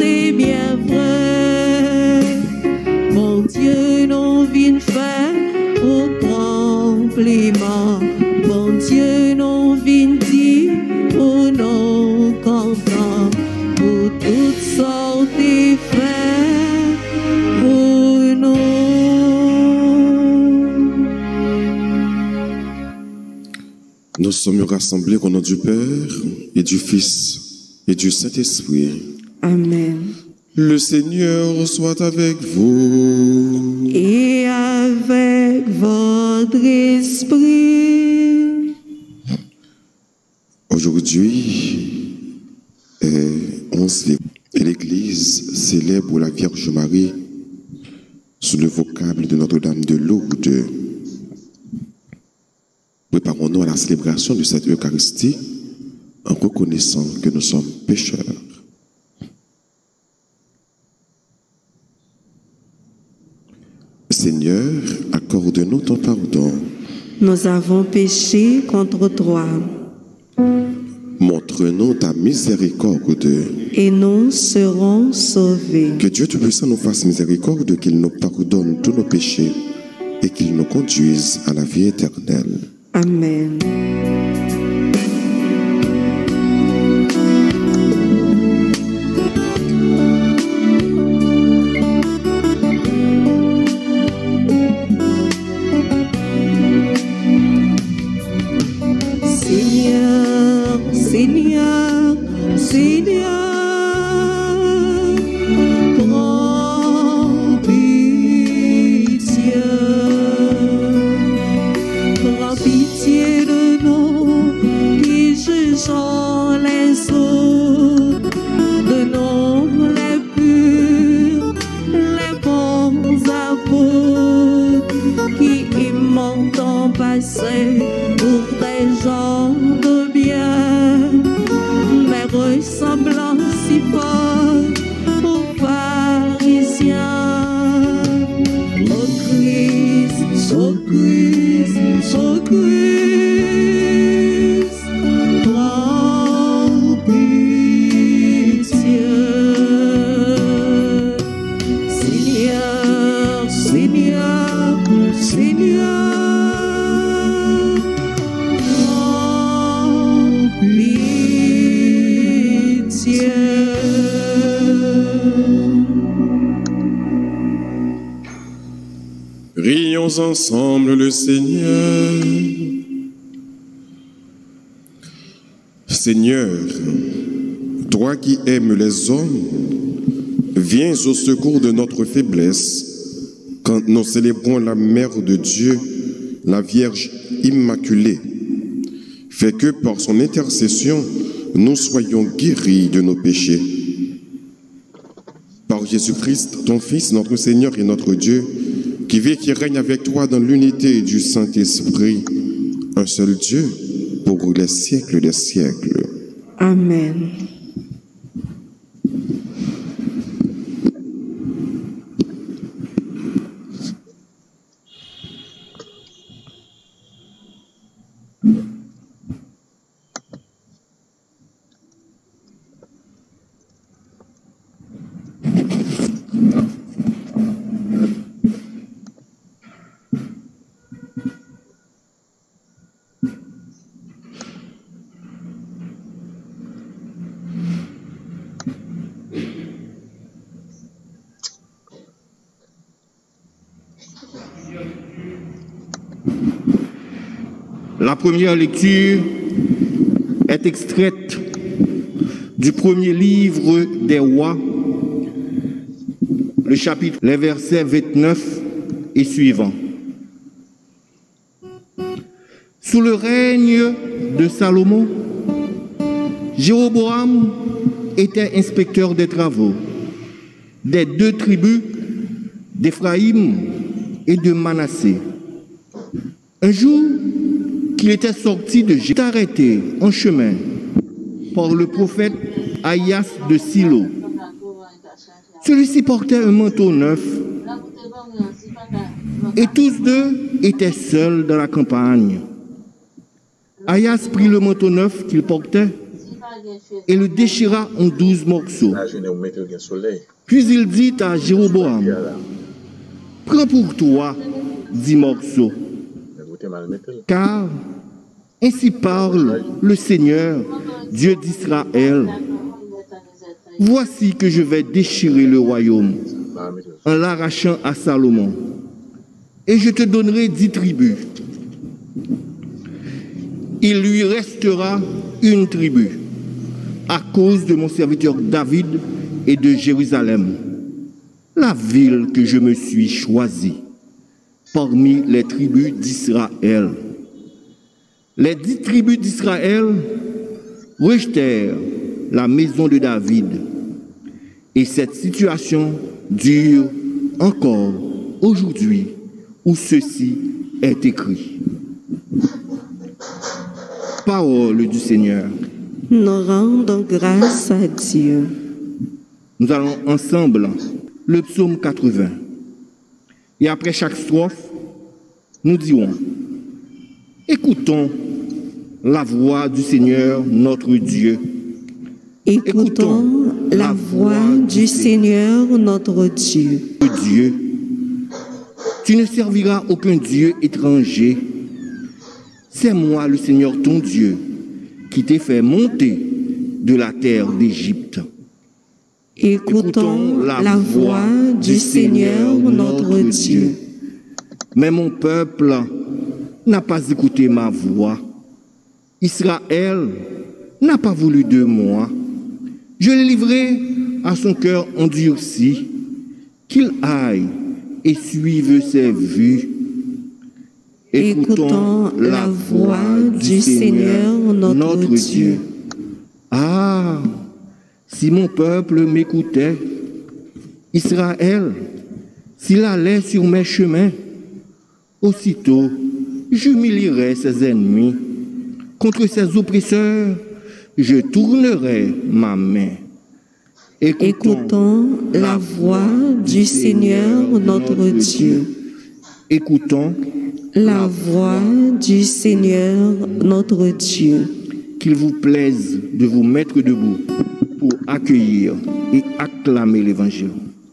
c'est bien vrai. Mon Dieu, nous vient faire au compliment. Mon Dieu, nous vient dire pour nous contents. Pour toutes sortes de faits pour nous. Nous sommes rassemblés au nom du Père et du Fils et du Saint-Esprit. Amen. Le Seigneur soit avec vous. Et avec votre esprit. Aujourd'hui est 11 février et l'Église célèbre la Vierge Marie sous le vocable de Notre-Dame de Lourdes. Préparons-nous à la célébration de cette Eucharistie en reconnaissant que nous sommes pécheurs. Seigneur, accorde-nous ton pardon. Nous avons péché contre toi. Montre-nous ta miséricorde. Et nous serons sauvés. Que Dieu Tout-Puissant nous fasse miséricorde, qu'il nous pardonne tous nos péchés et qu'il nous conduise à la vie éternelle. Amen. Seigneur, Seigneur, Seigneur, prends pitié. Prends pitié de nous qui jugeons les autres, de nous les purs, les bons apôtres qui immentent passé pour des gens de bien, mais ressemblant si fort aux pharisiens. Ô Christ, ô Christ, ô Christ, prends pitié. Seigneur, Seigneur, Seigneur, prends pitié. Prions ensemble le Seigneur. Seigneur, toi qui aimes les hommes, viens au secours de notre faiblesse quand nous célébrons la Mère de Dieu, la Vierge Immaculée. Fais que par son intercession, nous soyons guéris de nos péchés. Par Jésus-Christ, ton Fils, notre Seigneur et notre Dieu, qui vit et qui règne avec toi dans l'unité du Saint-Esprit, un seul Dieu, pour les siècles des siècles. Amen. La première lecture est extraite du premier livre des rois, le chapitre, les versets 29 et suivants. Sous le règne de Salomon, Jéroboam était inspecteur des travaux des deux tribus d'Éphraïm et de Manassé. Un jour qu'il était sorti de Jérusalem, arrêté en chemin par le prophète Ahias de Silo. Celui-ci portait un manteau neuf et tous deux étaient seuls dans la campagne. Ahias prit le manteau neuf qu'il portait et le déchira en 12 morceaux. Puis il dit à Jéroboam, prends pour toi 10 morceaux, car ainsi parle le Seigneur, Dieu d'Israël. Voici que je vais déchirer le royaume en l'arrachant à Salomon, et je te donnerai 10 tribus. Il lui restera une tribu, à cause de mon serviteur David et de Jérusalem, la ville que je me suis choisie parmi les tribus d'Israël. Les 10 tribus d'Israël rejetèrent la maison de David, et cette situation dure encore aujourd'hui où ceci est écrit. Parole du Seigneur. Nous rendons grâce à Dieu. Nous allons ensemble le psaume 80. Et après chaque strophe, nous dirons, écoutons la voix du Seigneur notre Dieu. Écoutons la voix du Seigneur notre Dieu. Dieu, tu ne serviras aucun Dieu étranger. C'est moi le Seigneur ton Dieu qui t'ai fait monter de la terre d'Égypte. Écoutons la voix du Seigneur notre Dieu. Mais mon peuple n'a pas écouté ma voix. Israël n'a pas voulu de moi. Je l'ai livré à son cœur endurci, qu'il aille et suive ses vues. Écoutons la voix du Seigneur notre Dieu. Ah, si mon peuple m'écoutait, Israël, s'il allait sur mes chemins, aussitôt j'humilierais ses ennemis. Contre ses oppresseurs, je tournerai ma main. Écoutons la voix du Seigneur notre Dieu. Écoutons la voix du Seigneur notre Dieu. Qu'il vous plaise de vous mettre debout pour accueillir et acclamer l'Évangile.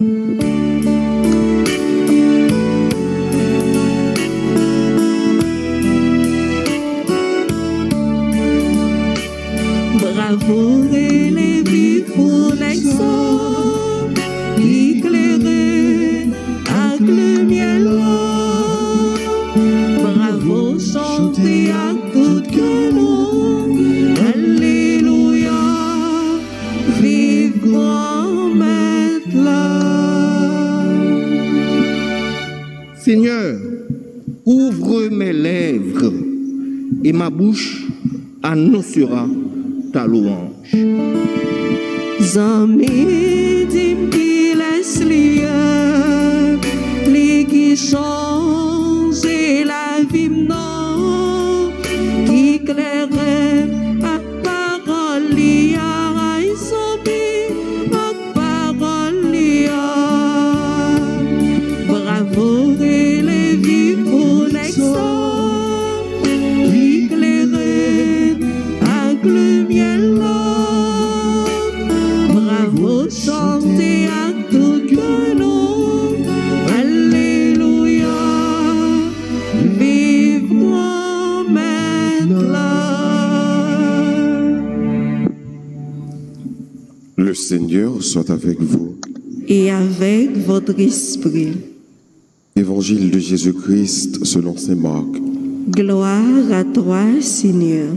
Bravo les vies pour l'exemple, éclairé avec le miel. Bravo chanter à tout cœur, alléluia, vive grand maître. Seigneur, ouvre mes lèvres et ma bouche annoncera ta louange. Zami dim qui laisse les qui change la vie non qui claire à parole à zami à parole bravo et les vies pour l'exemple éclairé avec le miel. Bravo, chantez à tout canon. Alléluia, vive mon maître. Le Seigneur soit avec vous. Et avec votre esprit. Évangile de Jésus-Christ selon saint Marc. Gloire à toi, Seigneur.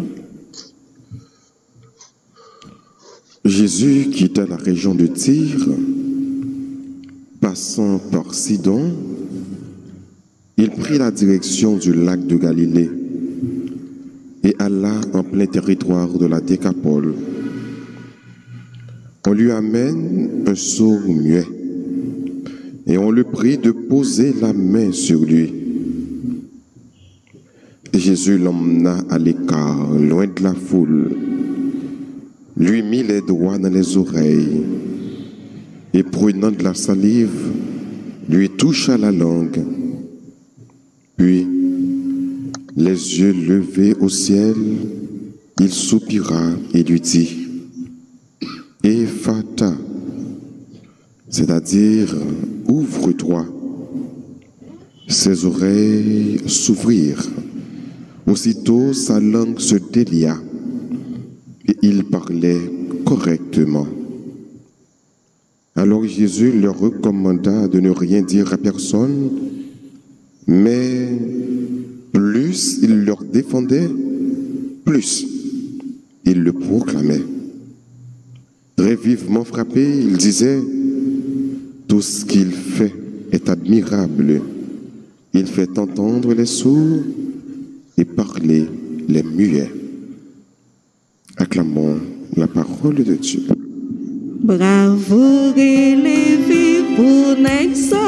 Jésus quitta la région de Tyr, passant par Sidon, il prit la direction du lac de Galilée et alla en plein territoire de la Décapole. On lui amène un sourd muet et on le prie de poser la main sur lui. Et Jésus l'emmena à l'écart, loin de la foule, lui mit les doigts dans les oreilles et prenant de la salive, lui toucha la langue. Puis, les yeux levés au ciel, il soupira et lui dit, c'est-à-dire ouvre-toi. Ses oreilles s'ouvrirent. Aussitôt sa langue se délia et il parlait correctement. Alors Jésus leur recommanda de ne rien dire à personne, mais plus il leur défendait, plus il le proclamait. Très vivement frappé, il disait, tout ce qu'il fait est admirable. Il fait entendre les sourds et parler les muets. Acclamons la parole de Dieu. Bravo relevé pour Nexa,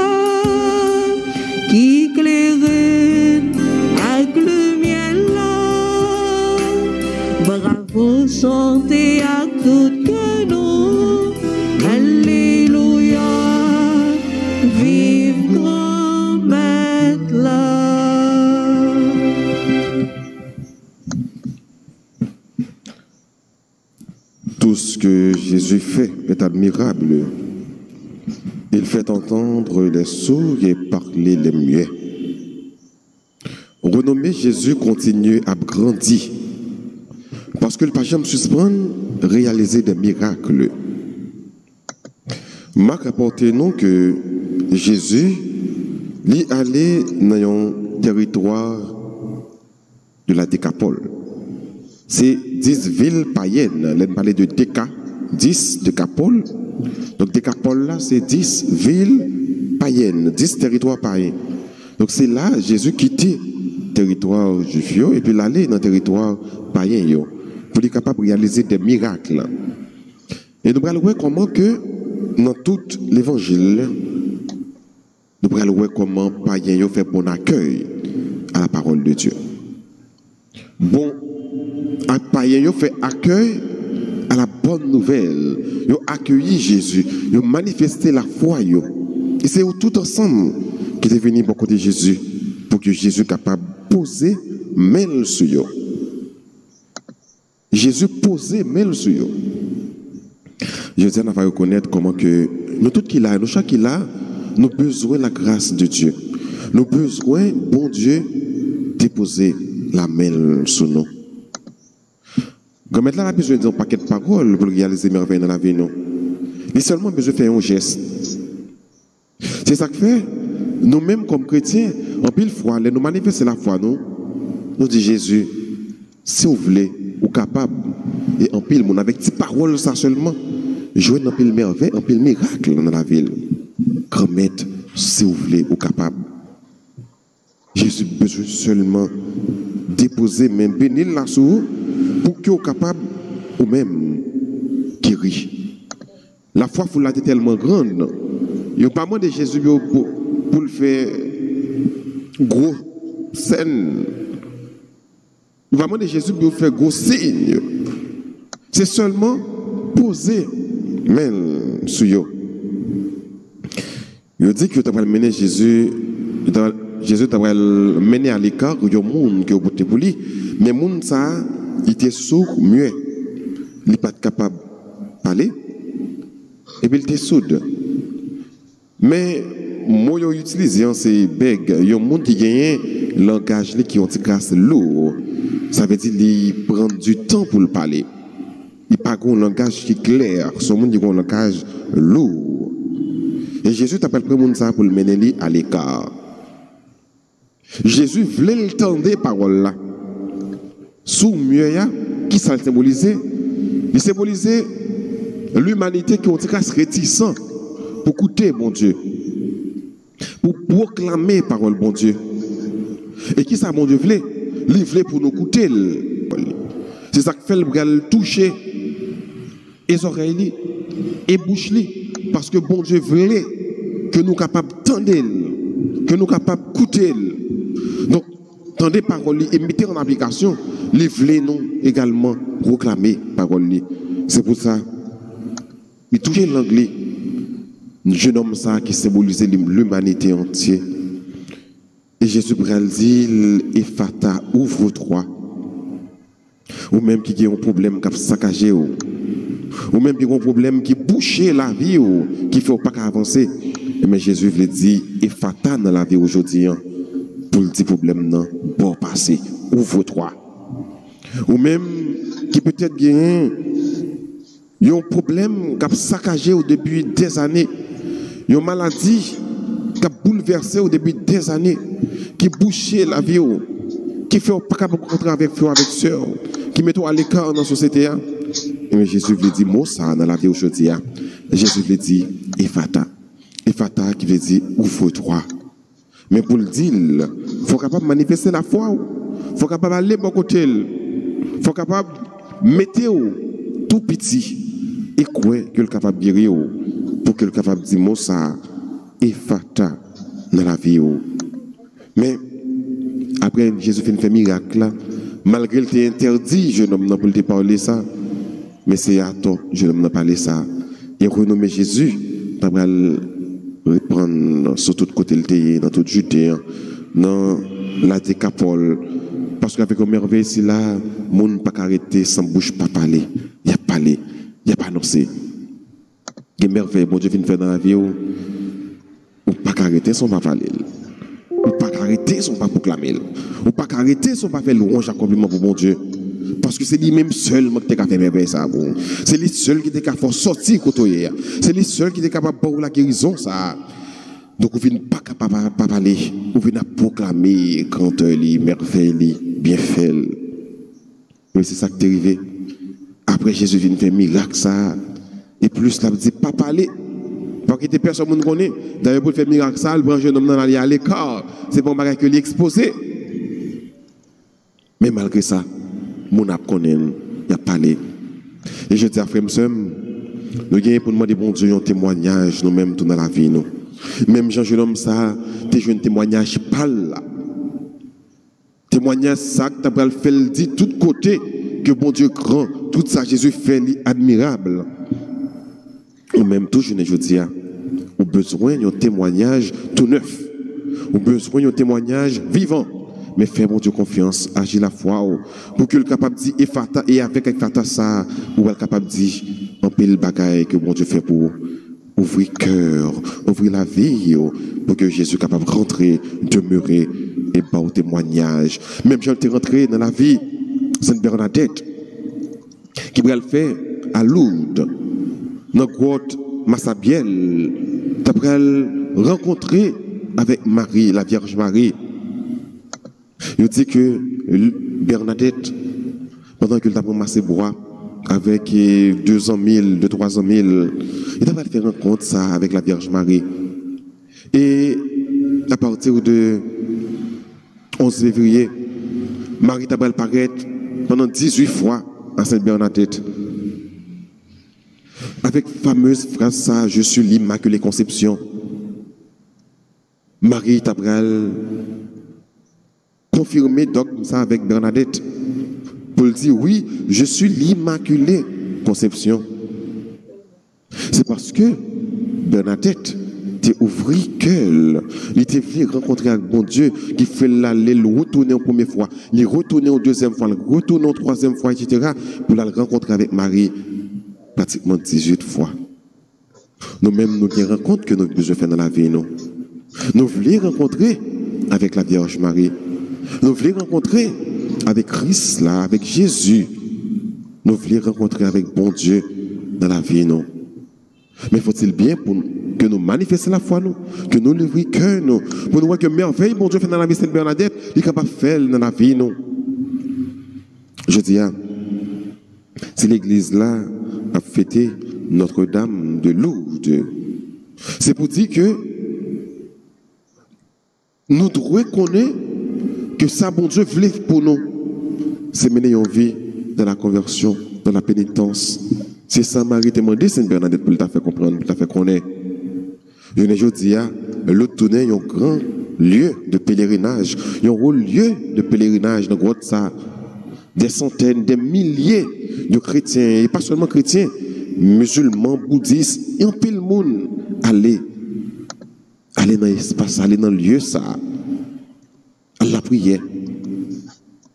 qui éclaire avec le miel là. Bravo chanter à tout que nous. Alléluia, vive grand maître là. Tout ce que Jésus fait est admirable. Il fait entendre les sourds et parler les muets. Renommé Jésus continue à grandir parce que le Pacham suspend réaliser des miracles. Marc rapporte nous que Jésus lui allait dans un territoire de la Décapole. C'est 10 villes païennes. On parlait de Déca, 10 Décapole. Donc Décapole là, c'est 10 villes païennes, 10 territoires païens. Donc c'est là Jésus quittait le territoire juif et puis l'aller dans le territoire païen pour être capable de réaliser des miracles. Et nous allons voir comment que dans tout l'évangile, nous allons voir comment païens fait bon accueil à la parole de Dieu. Bon, païens fait accueil à la bonne nouvelle. Ils ont accueilli Jésus, ils ont manifesté la foi. Et c'est tout ensemble qui est venu pour côté de Jésus, pour que Jésus soit capable de poser main sur eux. Jésus posait main sur eux. Jésus va reconnaître comment que nous tous qui là, nous chaque qui là, nous avons besoin de la grâce de Dieu. Nous avons besoin, bon Dieu, déposer la main sur nous. Comme maintenant, on a besoin d'un paquet de paroles pour réaliser les merveilles dans la vie. Il a seulement besoin de faire un geste. C'est ça que fait, nous-mêmes comme chrétiens, en pile fois, nous manifestons la foi, nous disons Jésus, si vous voulez, ou capable, et en pile, avec ces paroles, ça seulement, jouer en pile merveille, en pile miracle dans la ville. Grand maître, si vous voulez, ou capable. Jésus besoin seulement déposer, même bénir la sous pour que vous capable ou même guérir. La foi pour la tellement grande. Il n'y a pas moins de Jésus pour le faire gros scène. Il n'y a pas moins de Jésus pour faire gros signe. C'est seulement poser main sur eux. Il dit que tu vas mener Jésus. Jésus t'a mené à l'écart, il y a un monde qui est au bout de lui, mais le monde, ça, il était sourd, muet. Il n'est pas capable de parler, et puis il était sourd. Mais, moi, j'ai utilisé ces bègues. Il y a un monde qui gagne un langage qui ont une grâce lourd. Ça veut dire qu'il prend du temps pour le parler. Il n'a pas un langage qui est clair. Ce monde a un langage lourd. Et Jésus t'appelle pour le monde ça pour le mener à l'écart. Jésus voulait le tendre parole là. Sous mieux, qui ça symbolisait? Il symbolisait l'humanité qui ont été réticents pour écouter bon Dieu, pour proclamer parole bon Dieu. Et qui ça bon Dieu voulait? Il voulait pour nous écouter. C'est ça qui fait le toucher les oreilles et bouche parce que bon Dieu voulait que nous capables d'entendre, que nous capables d'écouter. Donc, tendez parole et mettez en application, les voulez nous également proclamer parole. C'est pour ça, il touchait l'anglais, un jeune homme ça qui symbolisait l'humanité entière. Et Jésus dit, Ephata, ouvre-toi. ou même qui a un problème qui a saccagé, ou même qui a un problème qui bouche la vie, ou qui ne fait pas avancer. Mais Jésus veut dire, et fatal dans la vie aujourd'hui, pour le petit problème, non, bon passé, ouvre-toi. Ou même qui peut-être gagne un problème qui a saccagé au début des années, une maladie qui a bouleversé au début des années, qui bouchait la vie, qui fait pas rencontrer avec frère, avec soeur, qui met à l'écart dans la société. Mais Jésus veut dire, moi, ça, dans la vie aujourd'hui, Jésus veut dire, Ephata. Ephata qui veut dire, ouvre-toi. Mais pour le dire, il faut capable manifester la foi, il faut capable aller bon côté, il faut capable mettre tout petit et quoi que le capable de guérir pour que le capable de dire, moi, ça, Ephata dans la vie. Mais après, Jésus fait un miracle, malgré qu'il interdit, jeune homme, pour te parler ça, mais c'est à toi, jeune homme, parler ça. Et renommé Jésus, tu vas reprendre sur tout côté, dans toute Judée, dans la Décapole. Parce qu'avec une merveille, ici, là, le monde n'a pas arrêté, sans bouche, pas parler. Il n'y a pas parlé, il n'y a pas annoncé. Il y a merveille, bon Dieu vient faire dans la vie, ou pas arrêter, sans pas parler. Ou pas arrêter, sans pas proclamer. Ou pas arrêter, sans pas faire louange, accomplissement pour bon Dieu. Parce que c'est lui-même seul qui a fait merveille ça. C'est lui seul qui est capable de sortir côté. C'est lui seul qui est capable de faire la guérison ça. Donc, vous ne pas capable de parler. Vous venez proclamer quand les merveilles, bien fait. Mais c'est ça qui est arrivé. Après, Jésus vient faire miracle ça. Et plus là, dit pas parler. Parce que des personnes ne connaissent. D'ailleurs, pour faire miracle ça, le jeune homme dans à l'écart. C'est pas un bagage que l'exposé. Mais malgré ça, mon ap connaît, il a parlé. Et je dis à frère, nous gagnons pour demander bon Dieu un témoignage, nous-mêmes, tout dans la vie, nous. Même Jean homme ça, tu as un témoignage pas là. Témoignage ça, que tu as fait le dire de tous côtés, que bon Dieu grand, tout ça, Jésus fait admirable. Ou même tout, je dis, ou besoin d'un témoignage tout neuf. Ou besoin d'un témoignage vivant. Mais fais mon Dieu confiance, agis la foi, pour que le capable de dire Ephata, et avec Ephata ça, ou le capable de dire un pile bagaille que mon Dieu fait pour ouvrir cœur, ouvrir la vie, pour que Jésus soit capable de rentrer, demeurer, et pas au témoignage. Même Jean était rentré dans la vie, Sainte Bernadette, qui va le faire à Lourdes, dans la grotte Massabielle, tu vas rencontrer avec Marie, la Vierge Marie. Il dit que Bernadette, pendant qu'il a ramassé bois avec 200 000, 300 000, il a fait rencontre ça avec la Vierge Marie. Et à partir de 11 février, Marie t'a paraître pendant 18 fois à Sainte Bernadette. Avec la fameuse phrase ça, je suis l'Immaculée Conception. Marie t'a confirmer donc ça avec Bernadette pour dire oui, je suis l'Immaculée Conception. C'est parce que Bernadette t'es ouvri cœur, il t'est venu rencontrer avec bon Dieu qui fait l'aller le retourner une première fois, il retourner une deuxième fois, le retourner une troisième fois, etc. pour la rencontrer avec Marie pratiquement 18 fois. Nous-mêmes nous avons rencontre que nous besoin faire dans la vie nous. Nous voulons rencontrer avec la Vierge Marie. Nous voulons rencontrer avec Christ, là, avec Jésus. Nous voulons rencontrer avec bon Dieu dans la vie, nous. Mais faut-il bien pour que nous manifestions la foi, nous, que nous l'ouvrions cœur, nous, pour nous voir que merveille, bon Dieu fait dans la vie de Sainte Bernadette, il est capable de faire dans la vie, nous. Je dis, si l'église là a fêté Notre-Dame de Lourdes, c'est pour dire que nous devons connaître que ça, bon Dieu, voulait pour nous, c'est mener une vie dans la conversion, dans la pénitence. C'est ça, Marie t'a demandé, Sainte Bernadette, pour t'a faire comprendre, pour t'a faire connaître. Je ne dis pas, l'autre tournée, il y a un grand lieu de pèlerinage. Il y a un gros lieu de pèlerinage dans le grotte ça. Des centaines, des milliers de chrétiens, et pas seulement chrétiens, musulmans, bouddhistes, et un peu le monde, aller dans l'espace, aller dans le lieu ça. À la prière.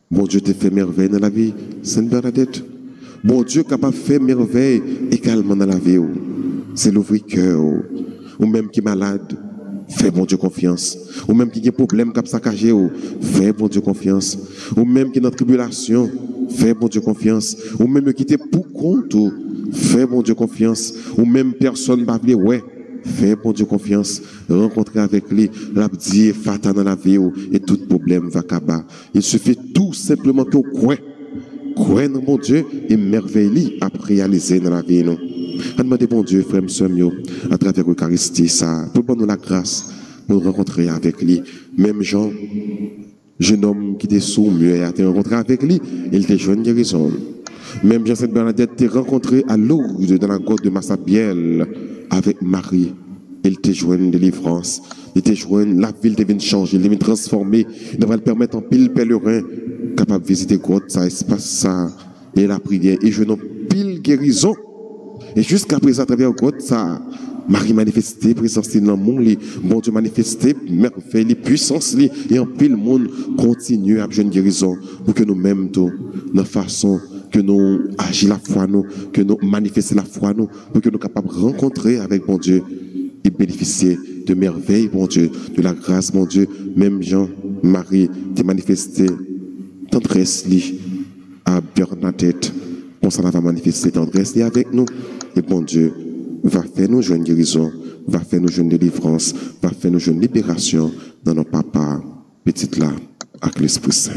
Bon Dieu te fait merveille dans la vie, Sainte Bernadette. Bon Dieu capable de faire merveille également dans la vie. C'est l'ouvrir cœur. Ou même qui est malade, fais bon Dieu confiance. Ou même qui a des problèmes qui a saccagé, fais bon Dieu confiance. Ou même qui est dans la tribulation, fais bon Dieu confiance. Ou même qui est pour compte, fais bon Dieu confiance. Ou même personne ne va dire, ouais, fais bon Dieu confiance. Rencontrer avec lui, l'abdi fata dans la vie, et tout problème va acabar. Il suffit tout simplement que vous croyez dans mon Dieu et merveille à réaliser dans la vie. Non? À demander bon Dieu, frère, soeur, à travers l'Eucharistie, ça, pour nous la grâce, pour rencontrer avec lui. Même Jean, jeune homme qui était sourd, mieux, a été rencontré avec lui, il était jeune guérison. Même Jean-Sainte Bernadette était rencontré à Lourdes, dans la grotte de Massabielle, avec Marie. Il était joint de délivrance. Il était joint, la ville devait changer, il devait transformer. Il devrait permettre en pile pèlerin, capable de visiter grotte, ça, espace, ça, et la prière, et je n'ai pile guérison. Et jusqu'à présent, à travers la grotte, ça, Marie manifesté, présence dans le monde, bon Dieu manifesté, merveille, puissance, et en pile monde continue à jeune guérison, pour que nous-mêmes, de façon que nous agissons la foi, nous, que nous manifestons la foi, nous, pour que nous soyons capables de rencontrer avec bon Dieu et bénéficier de merveilles, bon Dieu, de la grâce, bon Dieu. Même Jean, Marie, t'es manifesté tendresse à Bernadette. On s'en va manifester tendresse avec nous. Et bon Dieu va faire nous jouer une guérison, va faire nous jouer une délivrance, va faire nous jouer une libération dans nos papas, petites là, avec l'Esprit Saint.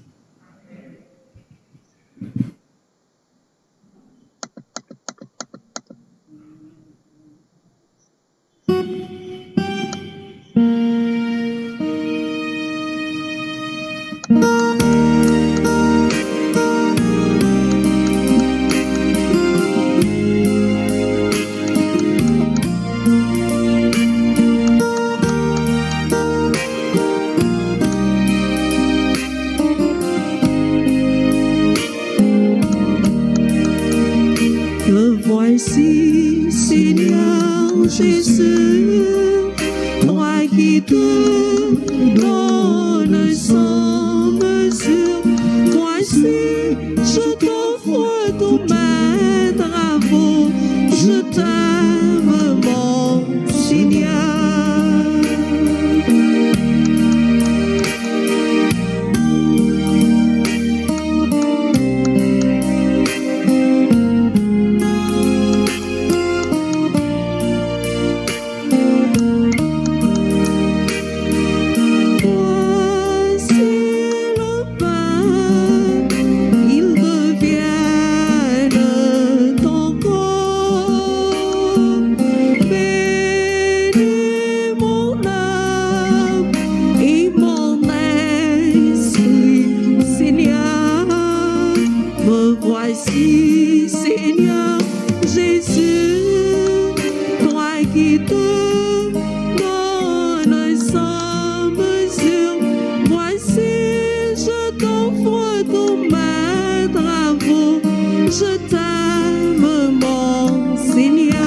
Voici, Seigneur Jésus, toi qui te donnes sans mesure. Voici, je t'offre tous mes travaux, je t'aime, mon Seigneur. Voici, Seigneur Jésus, toi qui te donnes sans mesure. Voici, je t'offre tous mes travaux, je t'aime, mon Seigneur.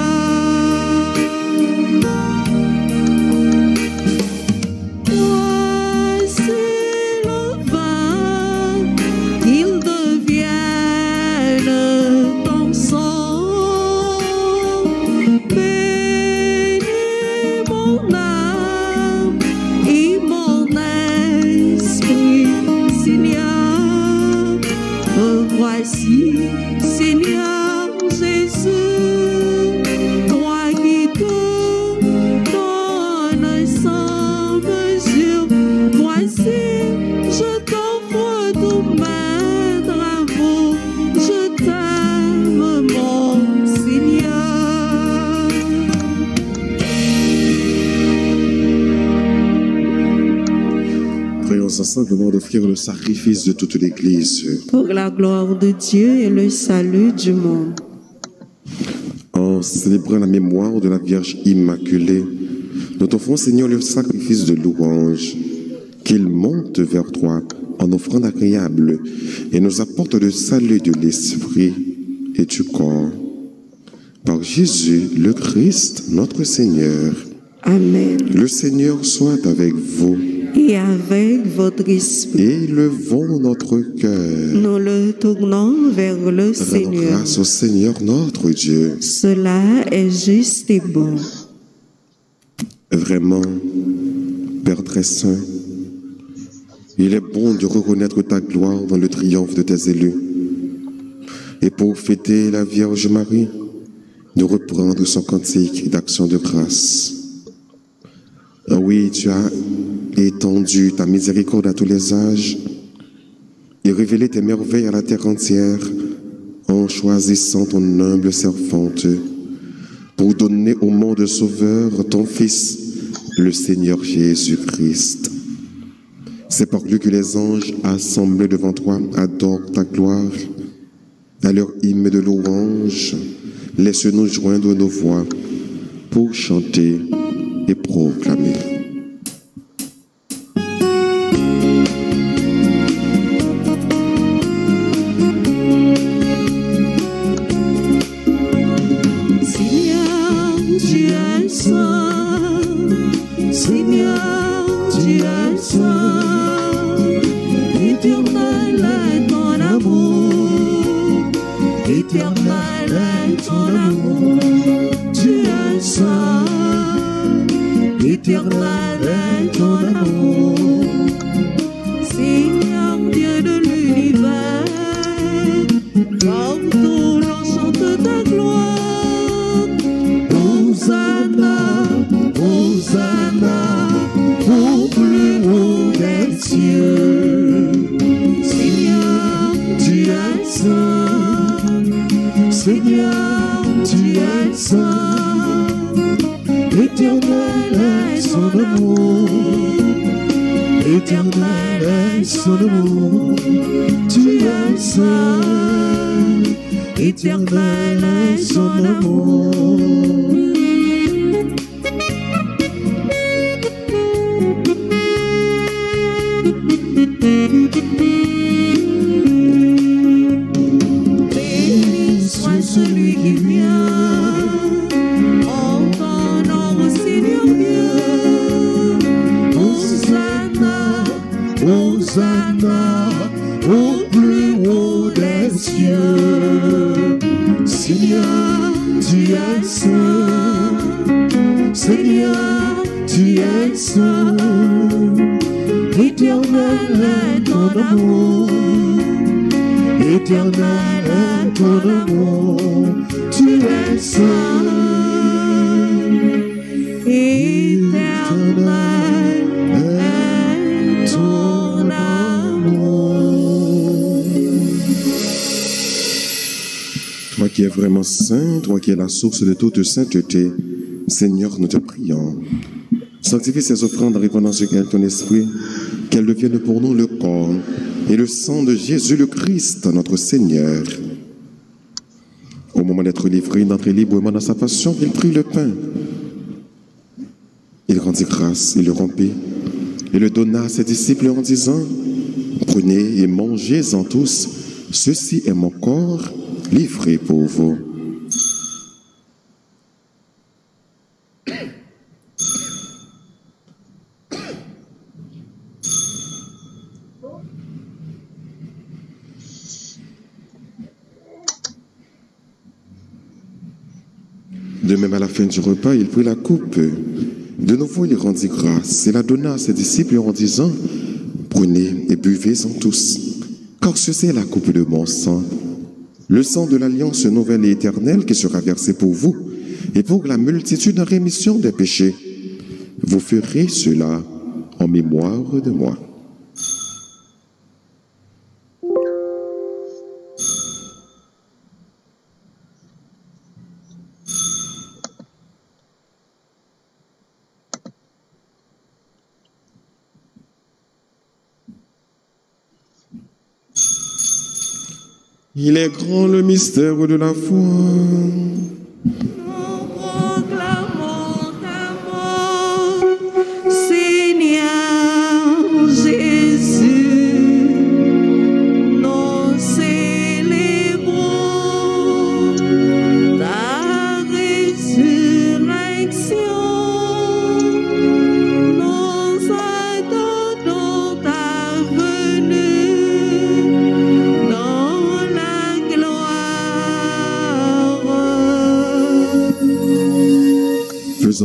Voici le vin, il devient ton sang, bénis mon âme et mon esprit, Seigneur. Voici, Seigneur Jésus, toi qui te donnes sans mesure. Voici, je t'offre tous mes travaux, je t'aime, mon Seigneur. Prions ensemble d'offrir le sacrifice de toute l'Église. Pour la gloire de Dieu et le salut du monde. En célébrant la mémoire de la Vierge Immaculée, nous t'offrons, Seigneur, le sacrifice de louange, qu'il monte vers toi en offrande agréable et nous apporte le salut de l'esprit et du corps. Par Jésus, le Christ, notre Seigneur. Amen. Le Seigneur soit avec vous. et avec votre esprit. Élevons notre cœur. Nous le tournons vers le Rendons Seigneur. grâce au Seigneur notre Dieu. Cela est juste et bon. Vraiment, Père très saint, il est bon de reconnaître ta gloire dans le triomphe de tes élus. Et pour fêter la Vierge Marie, de reprendre son cantique d'action de grâce. Oui, tu as étendu ta miséricorde à tous les âges et révélé tes merveilles à la terre entière en choisissant ton humble servante pour donner au monde sauveur ton Fils, le Seigneur Jésus-Christ. C'est par lui que les anges assemblés devant toi adorent ta gloire. À leur hymne de louange, laisse-nous joindre nos voix pour chanter et proclamer. Seigneur, tu es saint. Seigneur, tu es saint. Éternel est ton amour. Éternel est ton amour. Tu es saint. Éternel est ton amour. Seigneur Dieu de l'univers, partout l'on chante ta gloire. Hosanna, Hosanna, au plus haut des cieux. Seigneur, tu es saint. Seigneur, tu es saint. Éternel est son amour. Éternel est son amour. Tu es saint. Éternel est son amour. Béni soit celui qui vient en ton nom, Seigneur Dieu. Hosanna, Hosanna, au plus haut des cieux. Seigneur, tu es saint. Seigneur, tu es saint. Éternel est ton amour. Éternel est ton amour. Tu es saint. Éternel est ton amour. Toi qui es vraiment saint, toi qui es la source de toute sainteté, Seigneur, nous te prions. Sanctifie ces offrandes en répandant sur elles ton esprit, qu'elles deviennent pour nous le corps et le sang de Jésus le Christ, notre Seigneur. Au moment d'être livré, d'entrer librement dans sa passion, il prit le pain. Il rendit grâce, il le rompit et le donna à ses disciples en disant: prenez et mangez-en tous, ceci est mon corps livré pour vous. De même, à la fin du repas, il prit la coupe. De nouveau, il rendit grâce et la donna à ses disciples en disant: prenez et buvez-en tous, car ceci est la coupe de mon sang, le sang de l'alliance nouvelle et éternelle qui sera versé pour vous et pour la multitude en rémission des péchés. Vous ferez cela en mémoire de moi. Il est grand le mystère de la foi. Nous proclamons ta mort, Seigneur Jésus. Nous célébrons ta résurrection. Nous adorons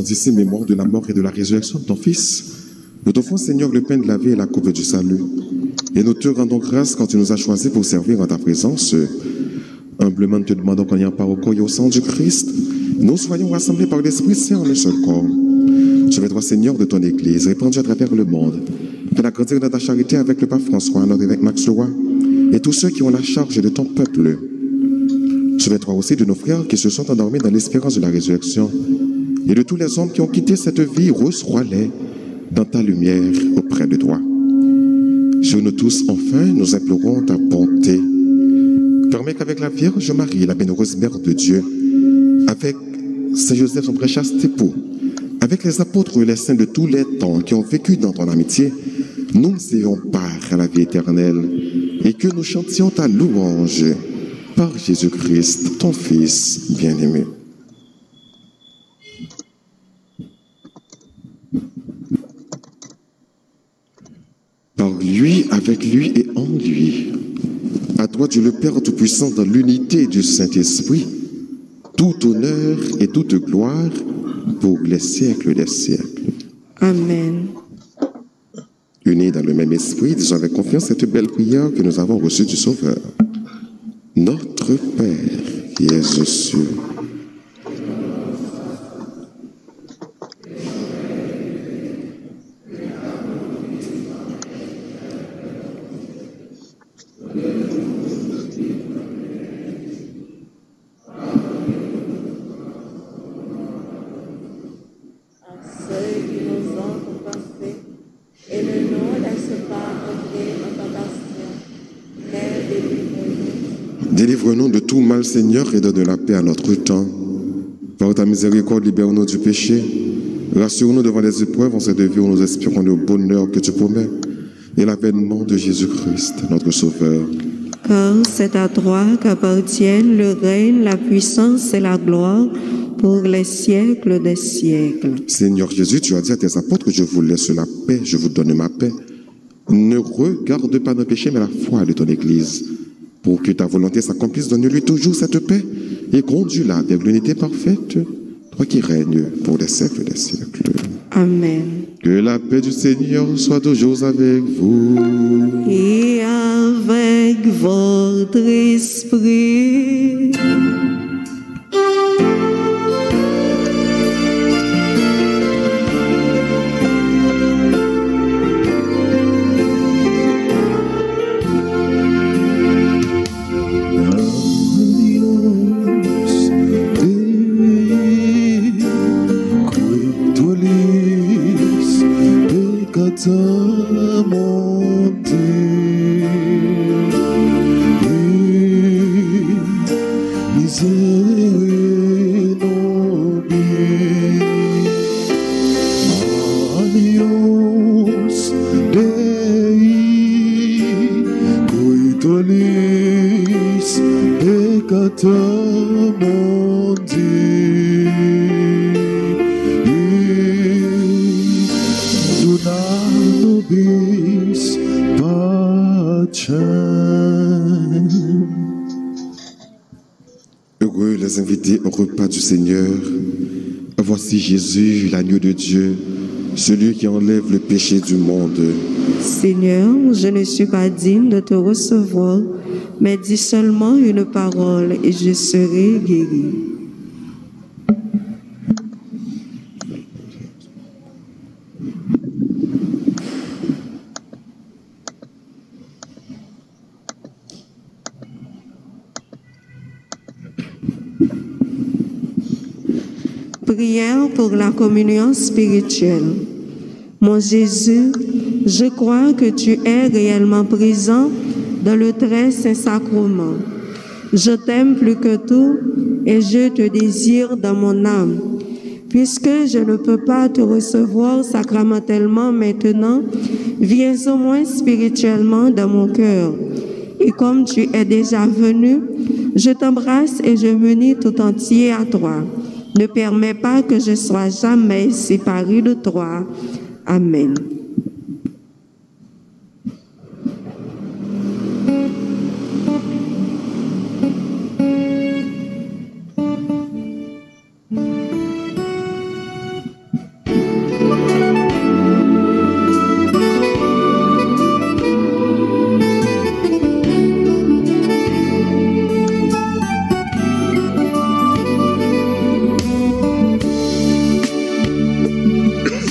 ici mémoire de la mort et de la résurrection de ton Fils, nous t'offrons, Seigneur, le pain de la vie et la coupe du salut. Et nous te rendons grâce quand tu nous as choisis pour servir en ta présence. Humblement, nous te demandons qu'en y a part au corps et au sang du Christ, nous soyons rassemblés par l'Esprit Saint en un seul corps. Je vais, toi, Seigneur, de ton Église, répandue à travers le monde, fais-la grandir dans ta charité avec le pape François, notre évêque Max Leroy, et tous ceux qui ont la charge de ton peuple. Souviens-toi aussi de nos frères qui se sont endormis dans l'espérance de la résurrection, et de tous les hommes qui ont quitté cette vie, reçois-les dans ta lumière auprès de toi. Sur nous tous, enfin, nous implorons ta bonté. Permets qu'avec la Vierge Marie, la bienheureuse Mère de Dieu, avec Saint Joseph, son préchaste époux, avec les apôtres et les saints de tous les temps qui ont vécu dans ton amitié, nous ayons part à la vie éternelle et que nous chantions ta louange par Jésus-Christ, ton Fils bien-aimé. Par lui, avec lui et en lui, à toi Dieu le Père Tout-Puissant, dans l'unité du Saint-Esprit, tout honneur et toute gloire pour les siècles des siècles. Amen. Unis dans le même esprit, disons avec confiance cette belle prière que nous avons reçue du Sauveur. Notre Père qui es aux cieux, délivre-nous de tout mal, Seigneur, et donne la paix à notre temps. Par ta miséricorde, libère-nous du péché. Rassure-nous devant les épreuves en cette vie où nous espérons le bonheur que tu promets et l'avènement de Jésus-Christ, notre Sauveur. Car c'est à toi qu'appartiennent le règne, la puissance et la gloire pour les siècles des siècles. Seigneur Jésus, tu as dit à tes apôtres, je vous laisse la paix, je vous donne ma paix. Ne regarde pas nos péchés, mais la foi de ton Église. Pour que ta volonté s'accomplisse, donne-lui toujours cette paix et conduis-la vers l'unité parfaite, toi qui règnes pour les siècles des siècles. Amen. Que la paix du Seigneur soit toujours avec vous. Et avec votre esprit. Heureux les invités au repas du Seigneur. Voici Jésus, l'agneau de Dieu, celui qui enlève le péché du monde. Seigneur, je ne suis pas digne de te recevoir, mais dis seulement une parole et je serai guéri. Prière pour la communion spirituelle. Mon Jésus, je crois que tu es réellement présent dans le très saint sacrement. Je t'aime plus que tout et je te désire dans mon âme. Puisque je ne peux pas te recevoir sacramentellement maintenant, viens au moins spirituellement dans mon cœur. Et comme tu es déjà venu, je t'embrasse et je m'unis tout entier à toi. Ne permets pas que je sois jamais séparé de toi. Amen.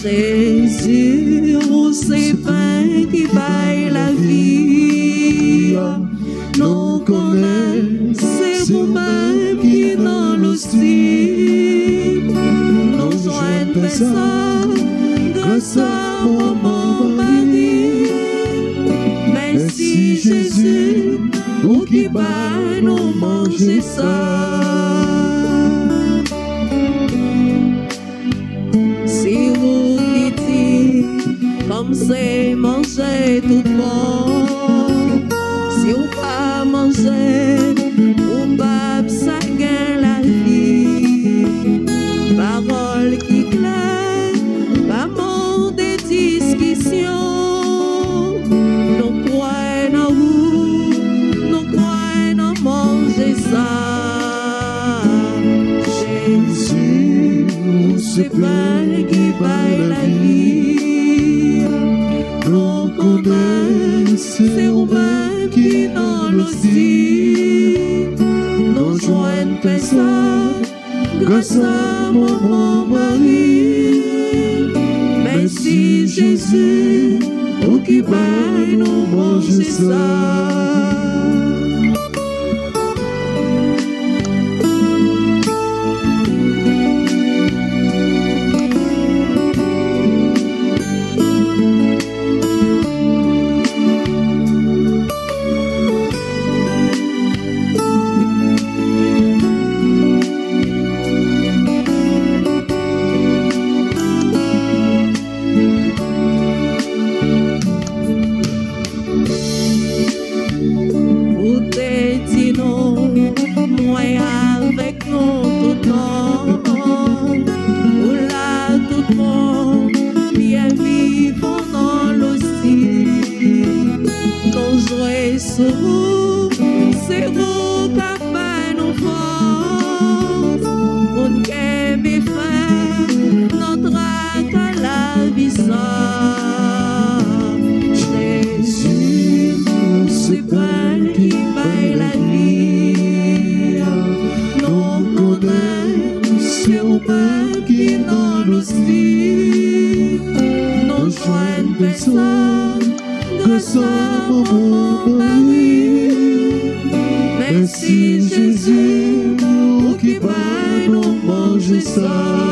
Jésus, vous c'est pain qui paye la vie. Nous connaissons, c'est vous-même qui dans l'hostie. Nous joignons ça, grâce à mon mari. Merci Jésus, vous qui bat nous manger ça. Si vous qui dites, comme c'est manger tout bon, si vous pas manger, vous pas ça gagne la vie. Parole qui claire, pas mon des discussions. Nous croyons en vous, nous croyons en manger ça. Jésus, c'est pas qui paye la vie. Nous connaissons, c'est vous-même qui dans l'hostie. Nous joignons ça, grâce à mon mari. Merci Jésus, vous qui paye nous manger ça. C'est vous qui fait nos forces, on aime et fait notre acte à la vie ça. Jésus, c'est pas qui paye la vie. Nous connaissons, c'est vous qui dans l'hostie. Nous joignons ça, grâce à mon mari. Merci Jésus, vous qui paye nous manger ça.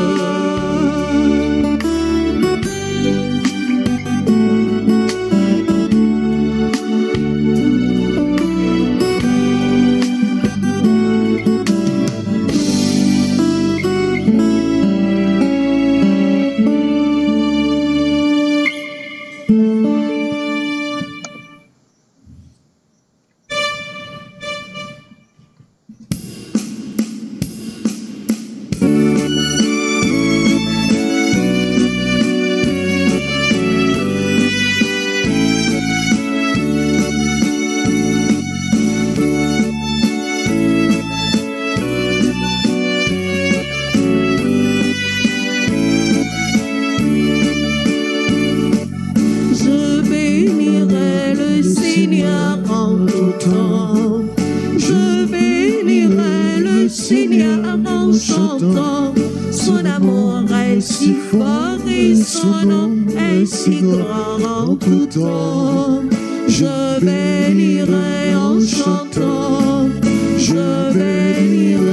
Son amour est si fort et son nom est si grand en tout temps. Je bénirai en chantant, je bénirai.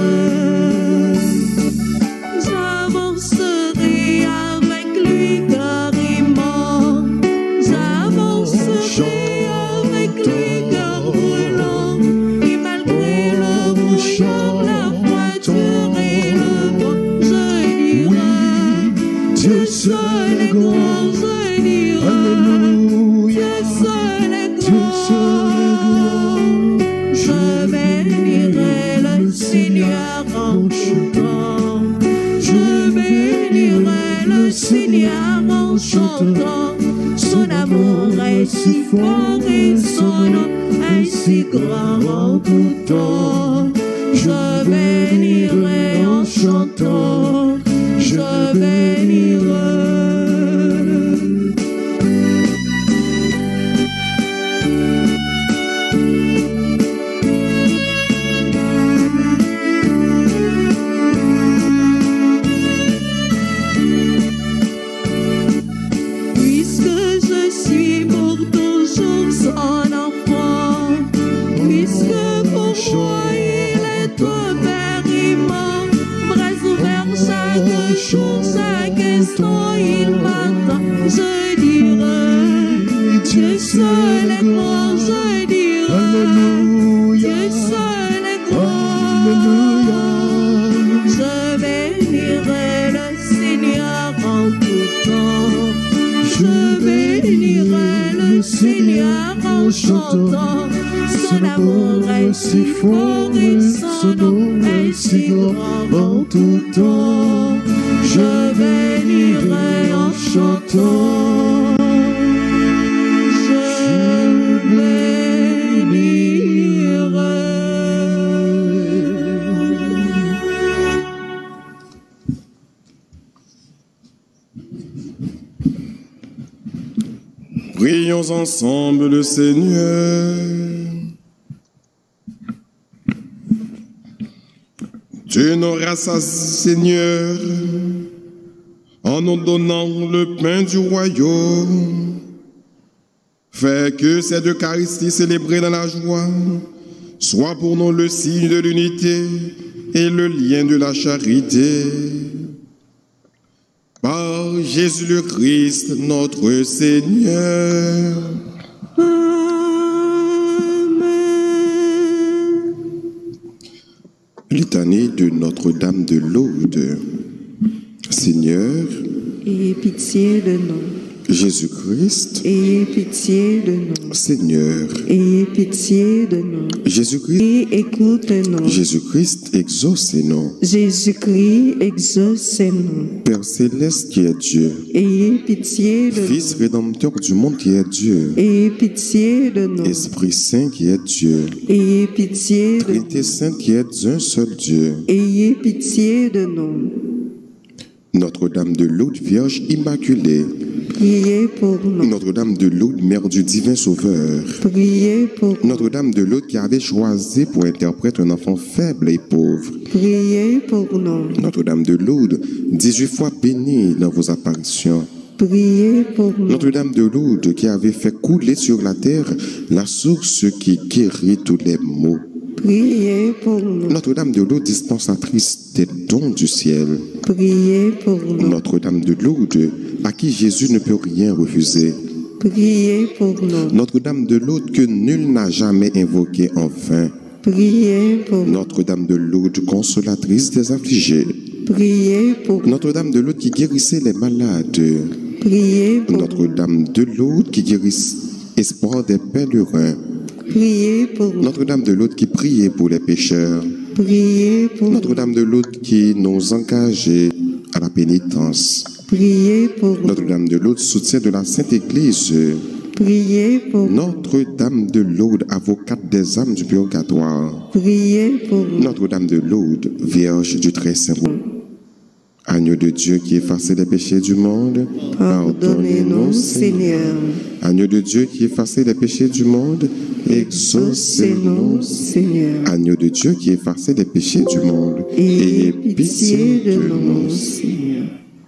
J'avancerai avec lui carrément, j'avancerai avec lui cœur brûlant. Et malgré le bouchon, la voiture et le vent, Dieu seul est grand, je dirai. Alléluia. Dieu seul est grand. Je bénirai le Seigneur en chantant. Je bénirai le Seigneur en chantant. Son amour est si fort et son nom est si grand en tout temps. Je bénirai en chantant. Je bénirai. je dirai, Dieu seul est grand, je dirai, Alléluia. Dieu seul est grand. Alléluia. Je bénirai le Seigneur en tout temps. Je bénirai le Seigneur en chantant. Son amour est si fort et son nom est si grand en tout temps. Je bénirai en chantant. Je bénirai. Prions ensemble le Seigneur. Tu nous rassasies, Seigneur, en nous donnant le pain du royaume. Fais que cette Eucharistie célébrée dans la joie soit pour nous le signe de l'unité et le lien de la charité. Par Jésus le Christ, notre Seigneur. Litanie de Notre-Dame de Lourdes. Seigneur, Ayez pitié de nous. Jésus-Christ, Ayez pitié de nous. Seigneur, Ayez pitié de nous. Jésus-Christ, Et écoute-nous. Jésus-Christ, exaucez-nous. Jésus-Christ, exaucez-nous. Père céleste qui est Dieu, Ayez pitié de Fils nous. rédempteur du monde qui est Dieu, Ayez pitié de nous. Esprit Saint qui est Dieu, Ayez pitié de nous. Trinité Sainte qui est un seul Dieu, Ayez pitié de nous. Notre-Dame de Lourdes, Vierge Immaculée, Priez pour nous. Notre-Dame de Lourdes, Mère du Divin Sauveur, Priez pour nous. Notre-Dame de Lourdes qui avait choisi pour interprète un enfant faible et pauvre, Priez pour nous. Notre-Dame de Lourdes, 18 fois bénie dans vos apparitions, Priez pour nous. Notre-Dame de Lourdes qui avait fait couler sur la terre la source qui guérit tous les maux, Priez pour nous. Notre-Dame de Lourdes, dispensatrice des dons du ciel, Priez pour nous. Notre-Dame de Lourdes, à qui Jésus ne peut rien refuser, Priez pour nous. Notre-Dame de Lourdes que nul n'a jamais invoquée en vain, Priez pour nous. Notre-Dame de Lourdes, consolatrice des affligés, Priez pour nous. Notre-Dame de Lourdes qui guérissait les malades, Priez pour nous. Notre-Dame de Lourdes qui guérissait espoir des pèlerins, Priez pour nous. Notre-Dame de Lourdes qui priait pour les pécheurs, Priez pour nous. Notre-Dame de Lourdes qui nous engageait à la pénitence, Priez pour nous. Notre-Dame de Lourdes, soutien de la Sainte Église, Priez pour nous. Notre-Dame de Lourdes, avocate des âmes du purgatoire, Priez pour nous. Notre-Dame de Lourdes, Vierge du Très Saint. Agneau de Dieu qui effacez les péchés du monde, Pardonnez-nous, Seigneur. Agneau de Dieu qui effacez les péchés du monde, exaucez-nous. Exaucez-nous, Seigneur. Agneau de Dieu qui effacez les péchés du monde, Ayez pitié de nous, Seigneur.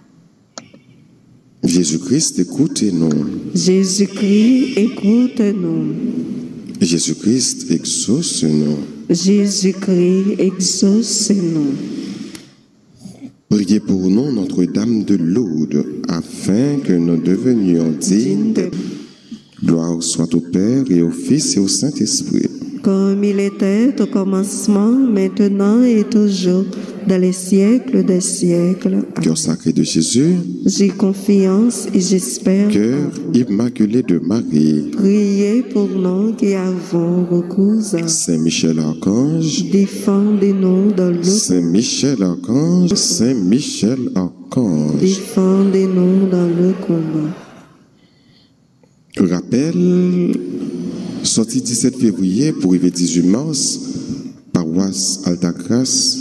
Jésus-Christ, écoutez-nous. Jésus-Christ, écoute-nous. Jésus-Christ, exauce-nous. Jésus-Christ, exauce-nous. Priez pour nous, Notre-Dame de Lourdes, afin que nous devenions dignes. Gloire soit au Père et au Fils et au Saint-Esprit. Comme il était au commencement, maintenant et toujours, dans les siècles des siècles. Cœur sacré de Jésus, J'ai confiance et j'espère. cœur immaculé de Marie, Priez pour nous qui avons recours à. Saint Michel Archange, Défendez-nous dans le. Saint Michel Archange, Saint Michel Archange. Défendez-nous dans le combat. Rappel, sorti 17 février pour arriver 18 mars, paroisse Alta-Grace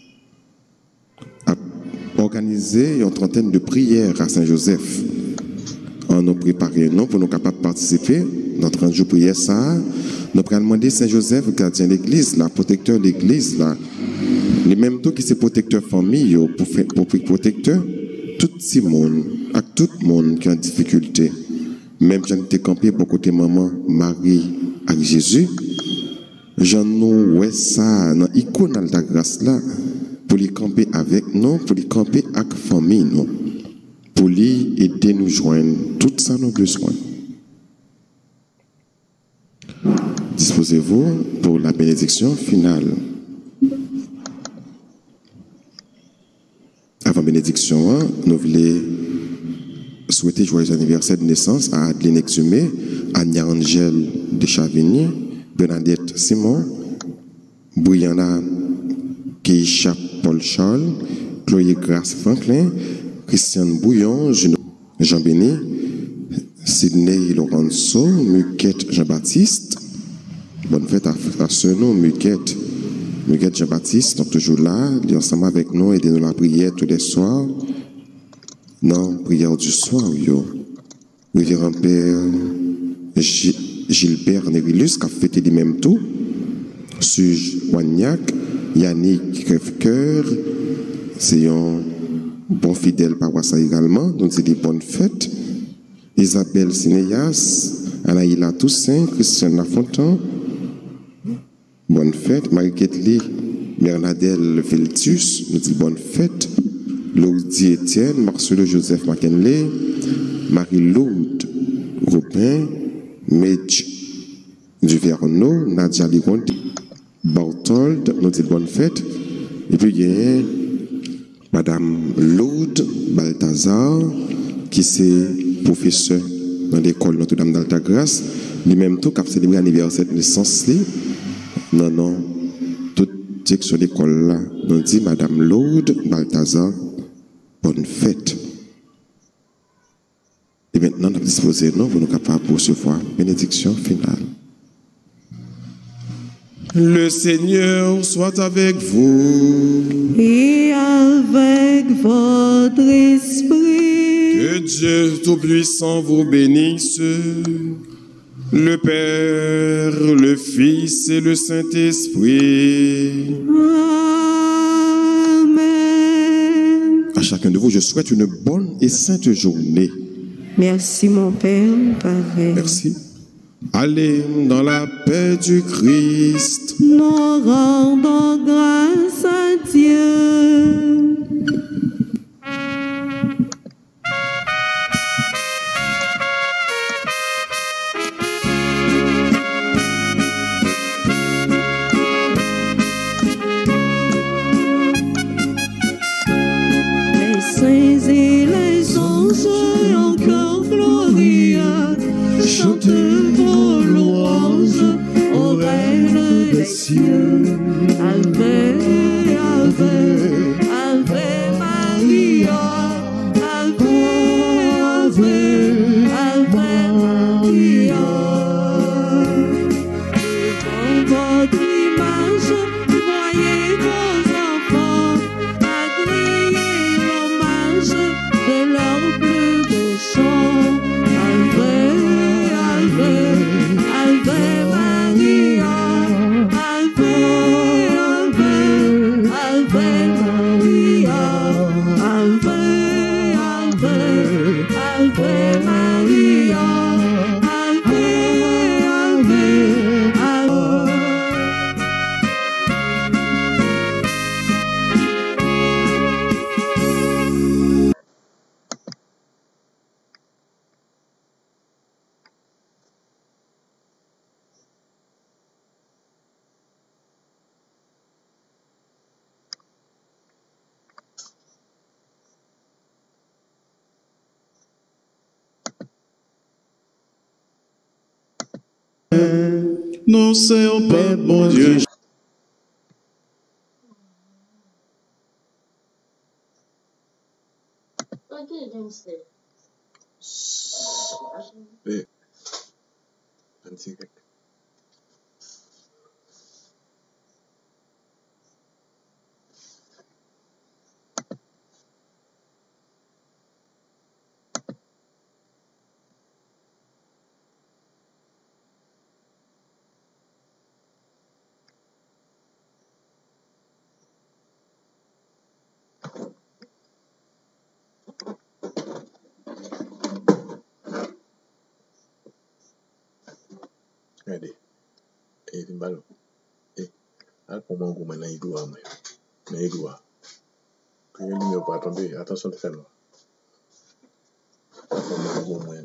a organisé une trentaine de prières à Saint-Joseph. On a préparé nous pour nous capables de participer dans 30 jours de prière ça. Nous avons demandé Saint-Joseph, gardien de l'église, là, protecteur de l'église, là, les mêmes temps qui c'est protecteur famille, pour protecteur tout le monde, à tout le monde qui a en difficulté. Même j'en étais campé pour côté maman, Marie, avec Jésus. J'en ai ouais ça, dans l'icône Alta-Grace là, pour les camper avec nous, pour les camper avec famille nous. pour lui aider nous joindre tout ça nos besoins. Disposez-vous pour la bénédiction finale. Avant bénédiction, nous voulons souhaiter joyeux anniversaire de naissance à Adeline Exhumé, Anya-Angèle de Chavigny, Bernadette Simon, Brianna Keisha Paul Charles, Chloé Grace Franklin, Christiane Bouillon, Jean Béni, Sidney Lorenzo, Muquette Jean-Baptiste. Bonne fête à ce nom, Muquette Jean-Baptiste, donc toujours là, il est ensemble avec nous, aidez-nous la prière tous les soirs. Non, prière du soir, yo. Révérend Père Gilbert Nérilus, qui a fêté lui-même tout. Suge Wagnac, Yannick Crève-Cœur, c'est un bon fidèle paroissien également, donc c'est des bonnes fêtes. Isabelle Sinéas, Anaïla Toussaint, Christiane Lafontaine, bonne fête. Marie-Ketli Bernadelle Veltus, nous dit bonne fête. Laudie Étienne, Marcelo Joseph McKinley, Marie-Laude Robin, Medj Duverneau, Nadia Ligonde, Barthold, nous dit bonne fête. Et puis il y a Madame Laude Balthazar, qui c'est professeur dans l'école Notre-Dame d'Altagrace, lui-même tout qui a célébré l'anniversaire de naissance. Non, tout dit que sur l'école là, nous dit Madame Laude Balthazar, bonne fête. Et maintenant, nous disposons nous pour nous capables de recevoir bénédiction finale. Le Seigneur soit avec vous. Et avec votre esprit. Que Dieu Tout-Puissant vous bénisse, le Père, le Fils et le Saint-Esprit. Amen. À chacun de vous, je souhaite une bonne et sainte journée. Merci mon Père, Père. Merci. Allez dans la paix du Christ. Nous rendons grâce à Dieu. Les saints et les anges en chœur glorieux chantent vos louanges au règne des cieux. Ave, Ave, Ave Maria, Ave, Ave, Ave Maria. Devant votre image, voyez vos enfants agréer l'hommage de leur plus beau chant. Ave, Ave, Ave Maria, Ave, Ave, Ave Maria, Ave, Ave, Ave Maria, Ave, Ave, Ave. Non, Seigneur, Père, mon Dieu. Regardez, et il ballon. Et à comment vous menez il doit, mais il doit. Que le numéro pas tomber, attention de faire là. pour moi,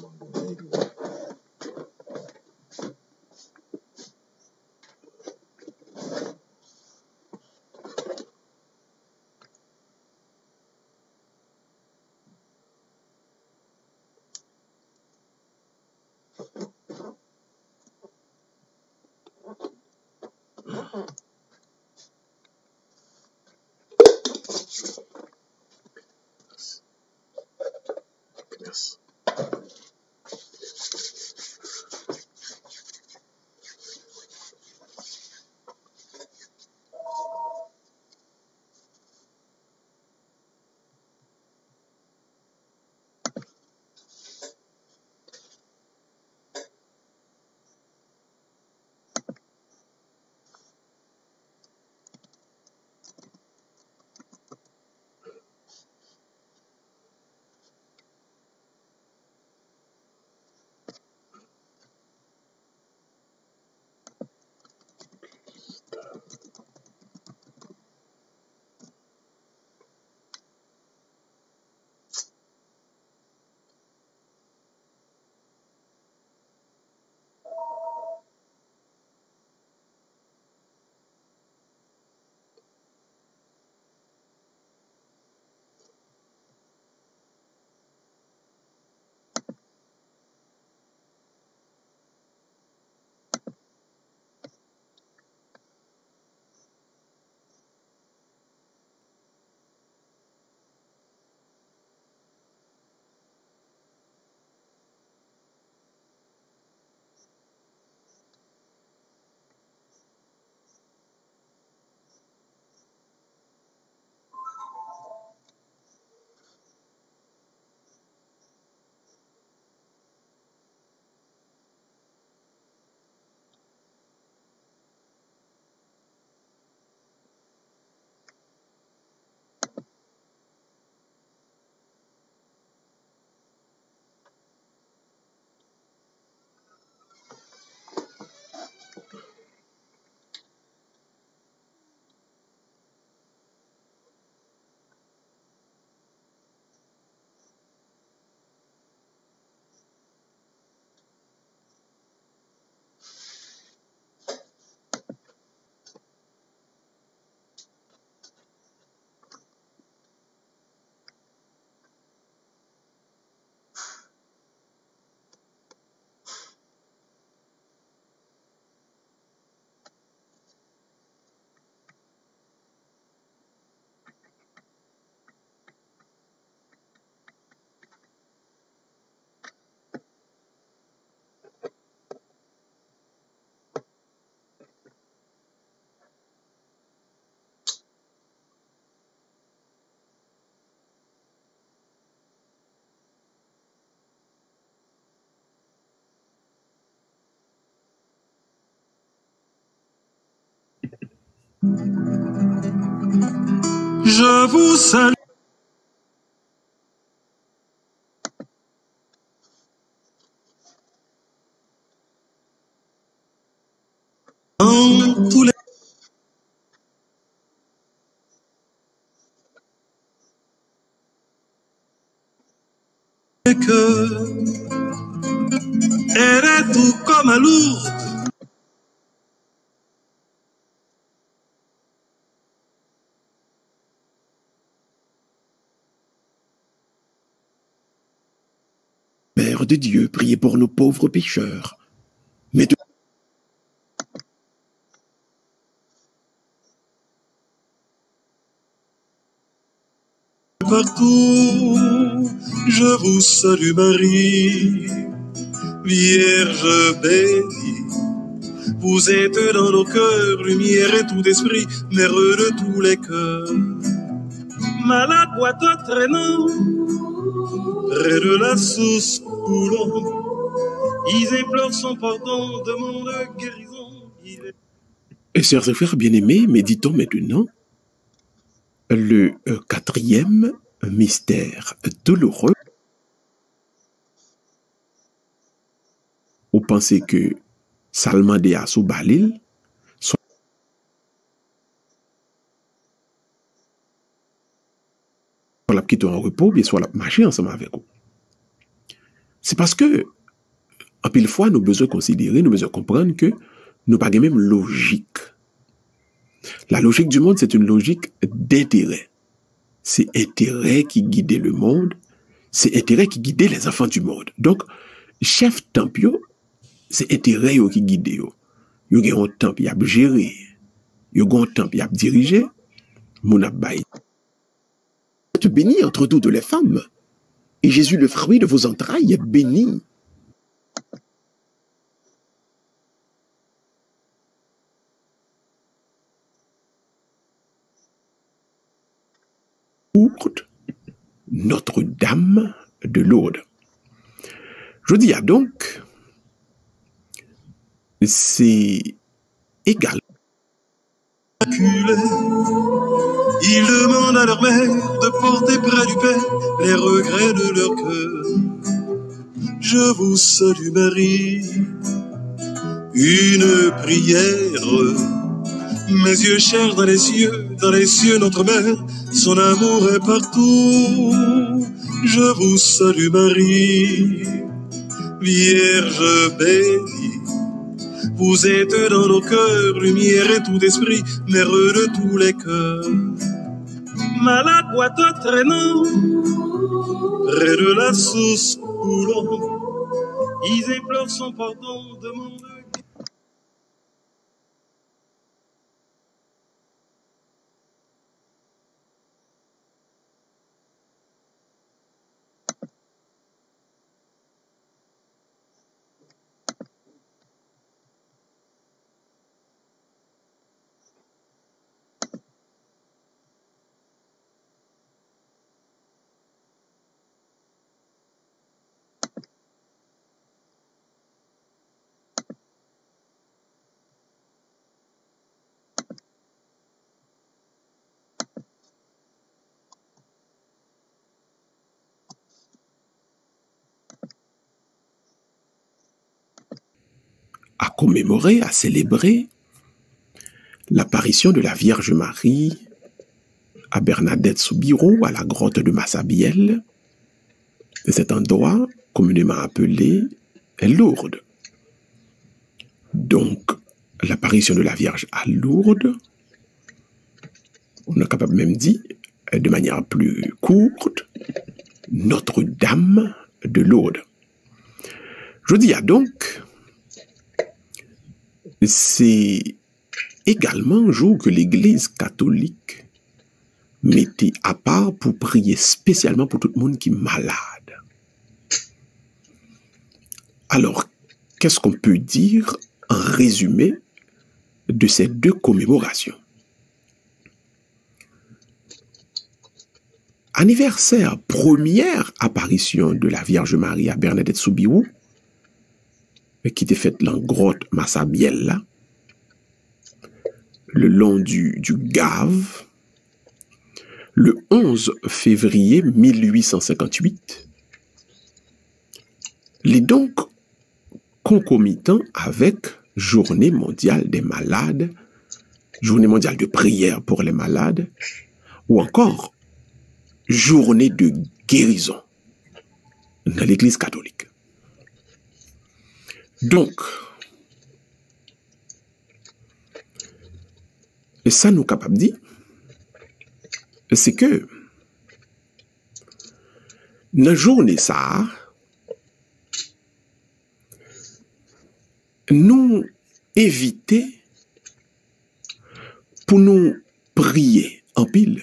merci. Je vous salue. Dans tous les cœurs, elle est tout comme à Lourdes. Mère de Dieu, priez pour nos pauvres pécheurs. Mais de... Partout, je vous salue Marie, Vierge bénie. Vous êtes dans nos cœurs, lumière et tout esprit, mère de tous les cœurs. Malade boiteux traînant, près de la source coulant, ils implorent son pardon, demandent guérison. Et sœurs et frères bien-aimés, méditons maintenant le quatrième mystère douloureux. Vous pensez que Salmandéa sous Balil soit la petite en repos, bien soit la marcher ensemble avec vous. C'est parce que, en pile fois, nous avons besoin de considérer, nous avons besoin de comprendre que nous n'avons pas la même logique. La logique du monde, c'est une logique d'intérêt. C'est intérêt qui guidait le monde, c'est intérêt qui guidait les enfants du monde. Donc, chef Tempio, c'est intérêt qui guide. Yo gen un temple, y a géré. Yo gen un temple, y a dirigé. Mon abbaye. Vous êtes béni entre toutes les femmes. Et Jésus, le fruit de vos entrailles, est béni. Notre-Dame de Lourdes. Je dis donc, c'est égal. Ils demandent à leur mère de porter près du Père les regrets de leur cœur. Je vous salue Marie, une prière. Mes yeux cherchent dans les cieux notre mère, son amour est partout. Je vous salue Marie, Vierge bénie. Vous êtes dans nos cœurs, lumière et tout esprit, mère de tous les cœurs. Malade boiteux traînant, près de la source coulante, ils implorent son pardon, demandent. À commémorer, à célébrer l'apparition de la Vierge Marie à Bernadette Soubirous, à la grotte de Massabielle, de cet endroit communément appelé Lourdes. Donc, l'apparition de la Vierge à Lourdes, on est capable même dit, de manière plus courte, Notre-Dame de Lourdes. Je dis donc, c'est également un jour que l'Église catholique mettait à part pour prier spécialement pour tout le monde qui est malade. Alors, qu'est-ce qu'on peut dire en résumé de ces deux commémorations? Anniversaire, première apparition de la Vierge Marie à Bernadette Soubirous, qui était faite dans la grotte Massabielle, là, le long du Gave, le 11 février 1858, les donc concomitant avec Journée mondiale des malades, Journée mondiale de prière pour les malades, ou encore Journée de guérison dans l'Église catholique. Donc, et ça nous capable de dire, c'est que dans la journée ça, nous éviter pour nous prier en pile.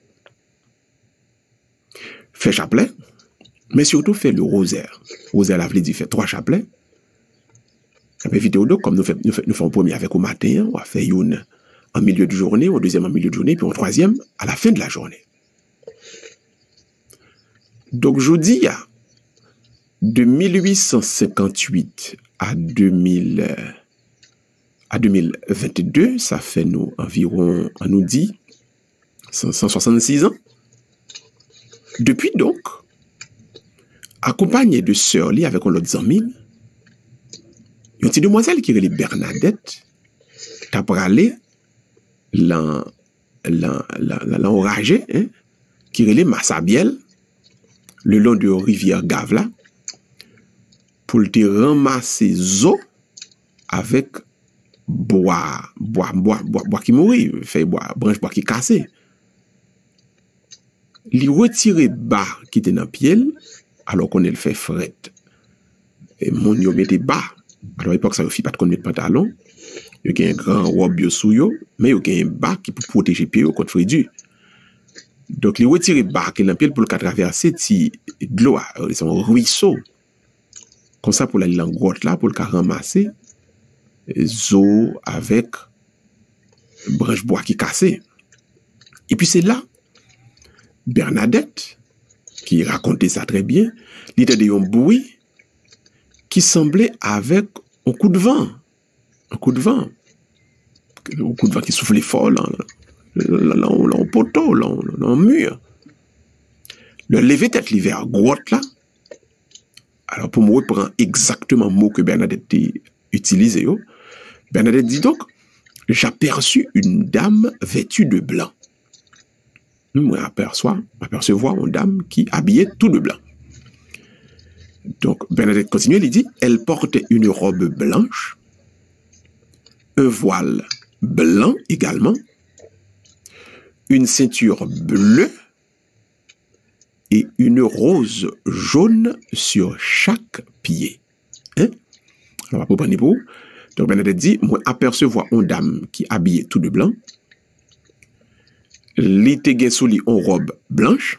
Fait chapelet, mais surtout fait le rosaire. Rosaire, la veut dire fait 3 chapelets. Ça peut éviter donc, comme nous faisons un premier avec au matin, on va faire une en milieu de journée, un deuxième en milieu de journée, puis un troisième à la fin de la journée. Donc, je dis, de 1858 à 2022, ça fait nous environ, on nous dit, 166 ans. Depuis donc, accompagné de sœur Li avec un autre ami, une petite demoiselle qui est Bernadette, t'as parlé l'enragé, qui est Massabielle, le long de la rivière Gave là, pour te ramasser zo avec bois qui mourit, fait branche bois qui cassé. Li retire bas qui était dans pied alors qu'on le fait fret. Et mon yo mette bas. Alors à l'époque ça ne fit pas de qu'on mette pantalon. Il y a un grand robe sous yo, mais il y a un bas qui peut protéger pied contre fridu. Donc li retire bas qui dans pied pour le traverser ti de l'eau, c'est un ruisseau. Comme ça pour la langotte là pour le ramasser zo avec branche bois qui cassé. Et puis c'est là Bernadette qui racontait ça très bien, il était un bruit qui semblait avec un coup de vent. Un coup de vent qui soufflait fort là en poteau, là en mur. Le lever tête l'hiver grotte là. Alors pour me reprendre exactement le mot que Bernadette a utilisé, Bernadette dit donc, j'aperçus une dame vêtue de blanc. Moi apercevoir une dame qui habillait tout de blanc. Donc Bernadette continue, elle dit, elle portait une robe blanche, un voile blanc également, une ceinture bleue et une rose jaune sur chaque pied. Hein? Alors, on va prendre pour. Donc, Bernadette dit, moi, apercevoir une dame qui habillait tout de blanc, li te gen sou li une robe blanche,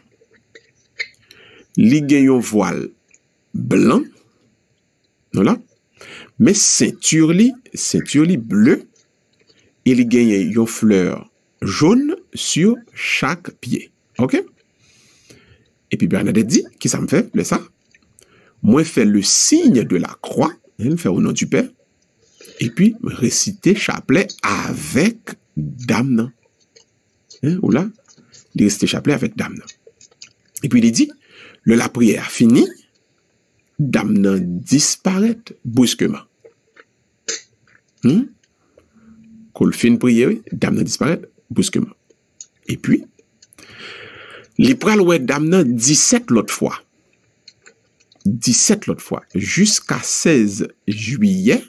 li gen yon voile blanc, voilà, mais ceinture li bleu, et li gen yon fleur jaune sur chaque pied. OK? Et puis Bernadette dit, qui ça me fait, le ça? Moi, fait le signe de la croix, elle fait au nom du Père, et puis réciter chapelet avec dame. Ou là, il réciter chapelet avec dame. Et puis il dit, la prière finie, dame disparaît brusquement. Quand le fin prière, dame disparaît brusquement. Et puis, les pral ouais dame 17 l'autre fois. 17 l'autre fois. Jusqu'à 16 juillet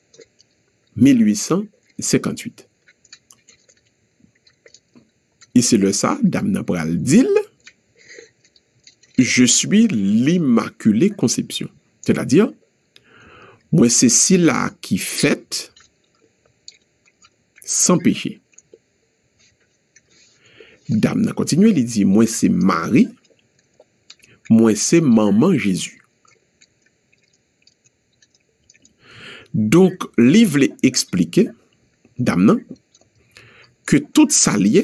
1858. Et c'est le ça, dame pral dit, je suis l'Immaculée Conception. C'est-à-dire, moi c'est celle-là qui fête sans péché. Dame continue, il dit, moi c'est Marie, moi c'est maman Jésus. Donc, livre expliqué, dame, que tout ça lié,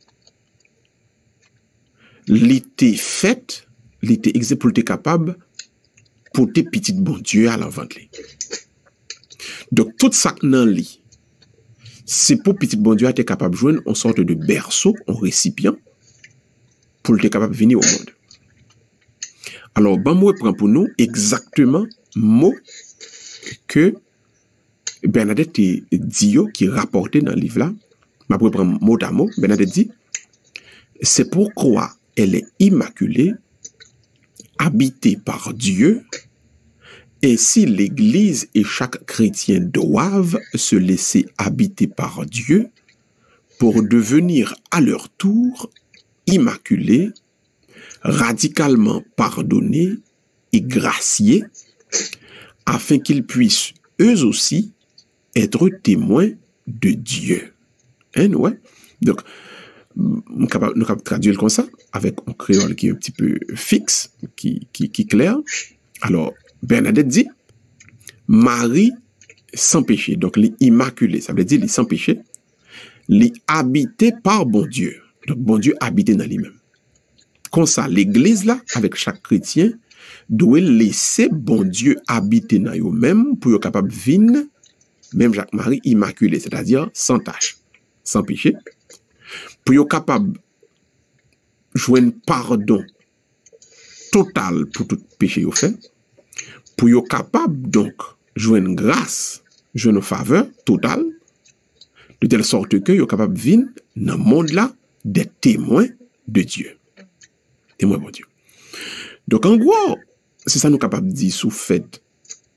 l'été fait, l'été exemple pour capable pour tes petites bon Dieu à l'avant. Donc, tout ça nan li, c'est pour petit bon Dieu être capable de joindre une sorte de berceau, un récipient, pour être capable de venir au monde. Alors, ben moi, prend pour nous exactement mot que Bernadette dit qui rapporté dans le livre là. Je vais prendre mot à mot. Bernadette dit, c'est pourquoi elle est immaculée, habitée par Dieu. Ainsi, l'Église et chaque chrétien doivent se laisser habiter par Dieu pour devenir à leur tour immaculés, radicalement pardonnés et graciés, afin qu'ils puissent eux aussi être témoins de Dieu. Hein, ouais? Donc, nous sommes capables de traduire comme ça, avec un créole qui est un petit peu fixe, qui est clair. Alors, Bernadette dit, Marie sans péché, donc l'immaculée, ça veut dire les sans péché, les habité par bon Dieu. Donc bon Dieu habité dans lui-même. Comme ça, l'église là, avec chaque chrétien, doit laisser bon Dieu habiter dans lui-même pour être capable de vivre, même Jacques-Marie immaculé, c'est-à-dire sans tache, sans péché, pour être capable de joindre pardon total pour tout péché au fait, pour être capable donc joindre grâce, joindre faveur totale, de telle sorte que vous capable de vivre dans le monde là des témoins de Dieu. Témoins de Dieu. Donc en gros, c'est ça nous capable de dire sous fait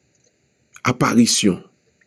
apparitions,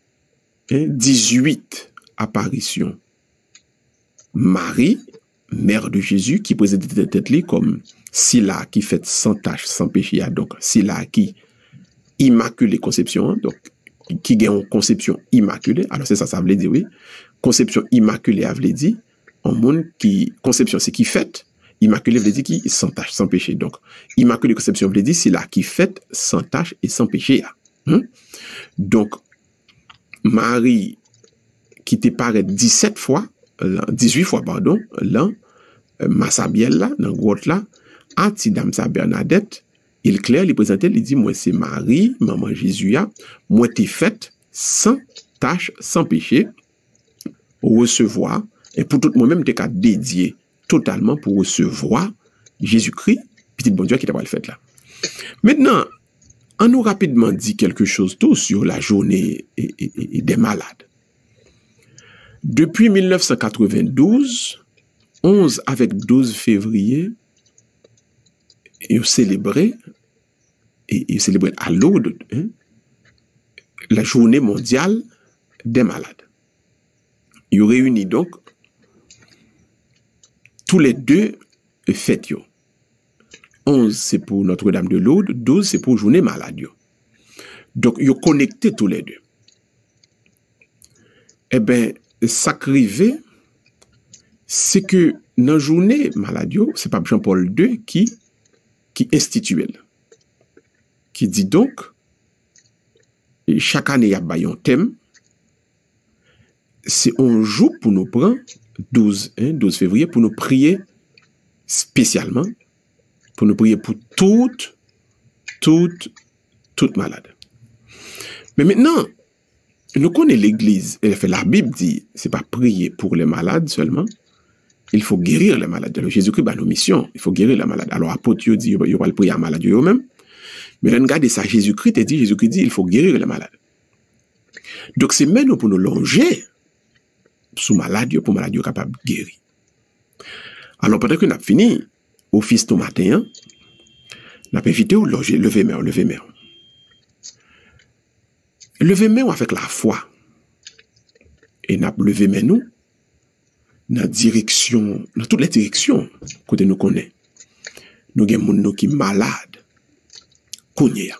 18 apparitions. Marie, mère de Jésus, qui présentait tête comme Scylla qui fait sans tache, sans péché, donc Scylla qui immaculée conception, donc qui gagne une conception immaculée. Alors c'est ça, ça veut dire oui. Conception immaculée, ça veut dire en monde qui conception c'est qui fait, immaculée veut dire qui sans tache, sans péché. Donc immaculée conception veut dire Scylla qui fait sans tache et sans péché. Donc Marie qui te paraît 18 fois, pardon, là, Massabielle là, dans grotte là, Antidame sa Bernadette, il clair, il présentait, il dit, moi c'est Marie, maman Jésus, moi t'es faite sans tâche, sans péché, recevoir, et pour tout moi-même, t'es qu'à dédier totalement pour recevoir Jésus-Christ, petit bon Dieu qui t'a pas le fait là. Maintenant, on nous rapidement dit quelque chose tout sur la journée des malades. Depuis 1992, 11 avec 12 février, ils célébraient à Lourdes la journée mondiale des malades. Ils réunissent donc tous les deux fêtes. 11 c'est pour Notre-Dame de Lourdes, 12 c'est pour journée malade. Donc ils connectés tous les deux. Eh bien, ça crivé, c'est que dans la journée malade, c'est pas Jean-Paul II qui institue, qui dit donc, chaque année, il y a un thème, c'est un jour pour nous prendre, 12 février, pour nous prier spécialement, pour nous prier pour toutes malades. Mais maintenant, nous connaissons l'Église, la Bible dit, c'est pas prier pour les malades seulement, il faut guérir les malades. Alors, Jésus-Christ a nos missions, il faut guérir les malades. Alors, apôtre dit, il va le prier à malade eux-mêmes. Mais là, regardez ça, Jésus-Christ dit, il faut guérir les malades. Donc, c'est maintenant pour nous longer sous malade, pour malade capable de guérir. Alors, pendant que nous avons fini, office tout matin, nous avons invité au loger, lever main. Lever main avec la foi. Et nous avons levé main nous, dans toutes les directions, côté nous connaît. Nous avons des gens qui sont malades, connaît.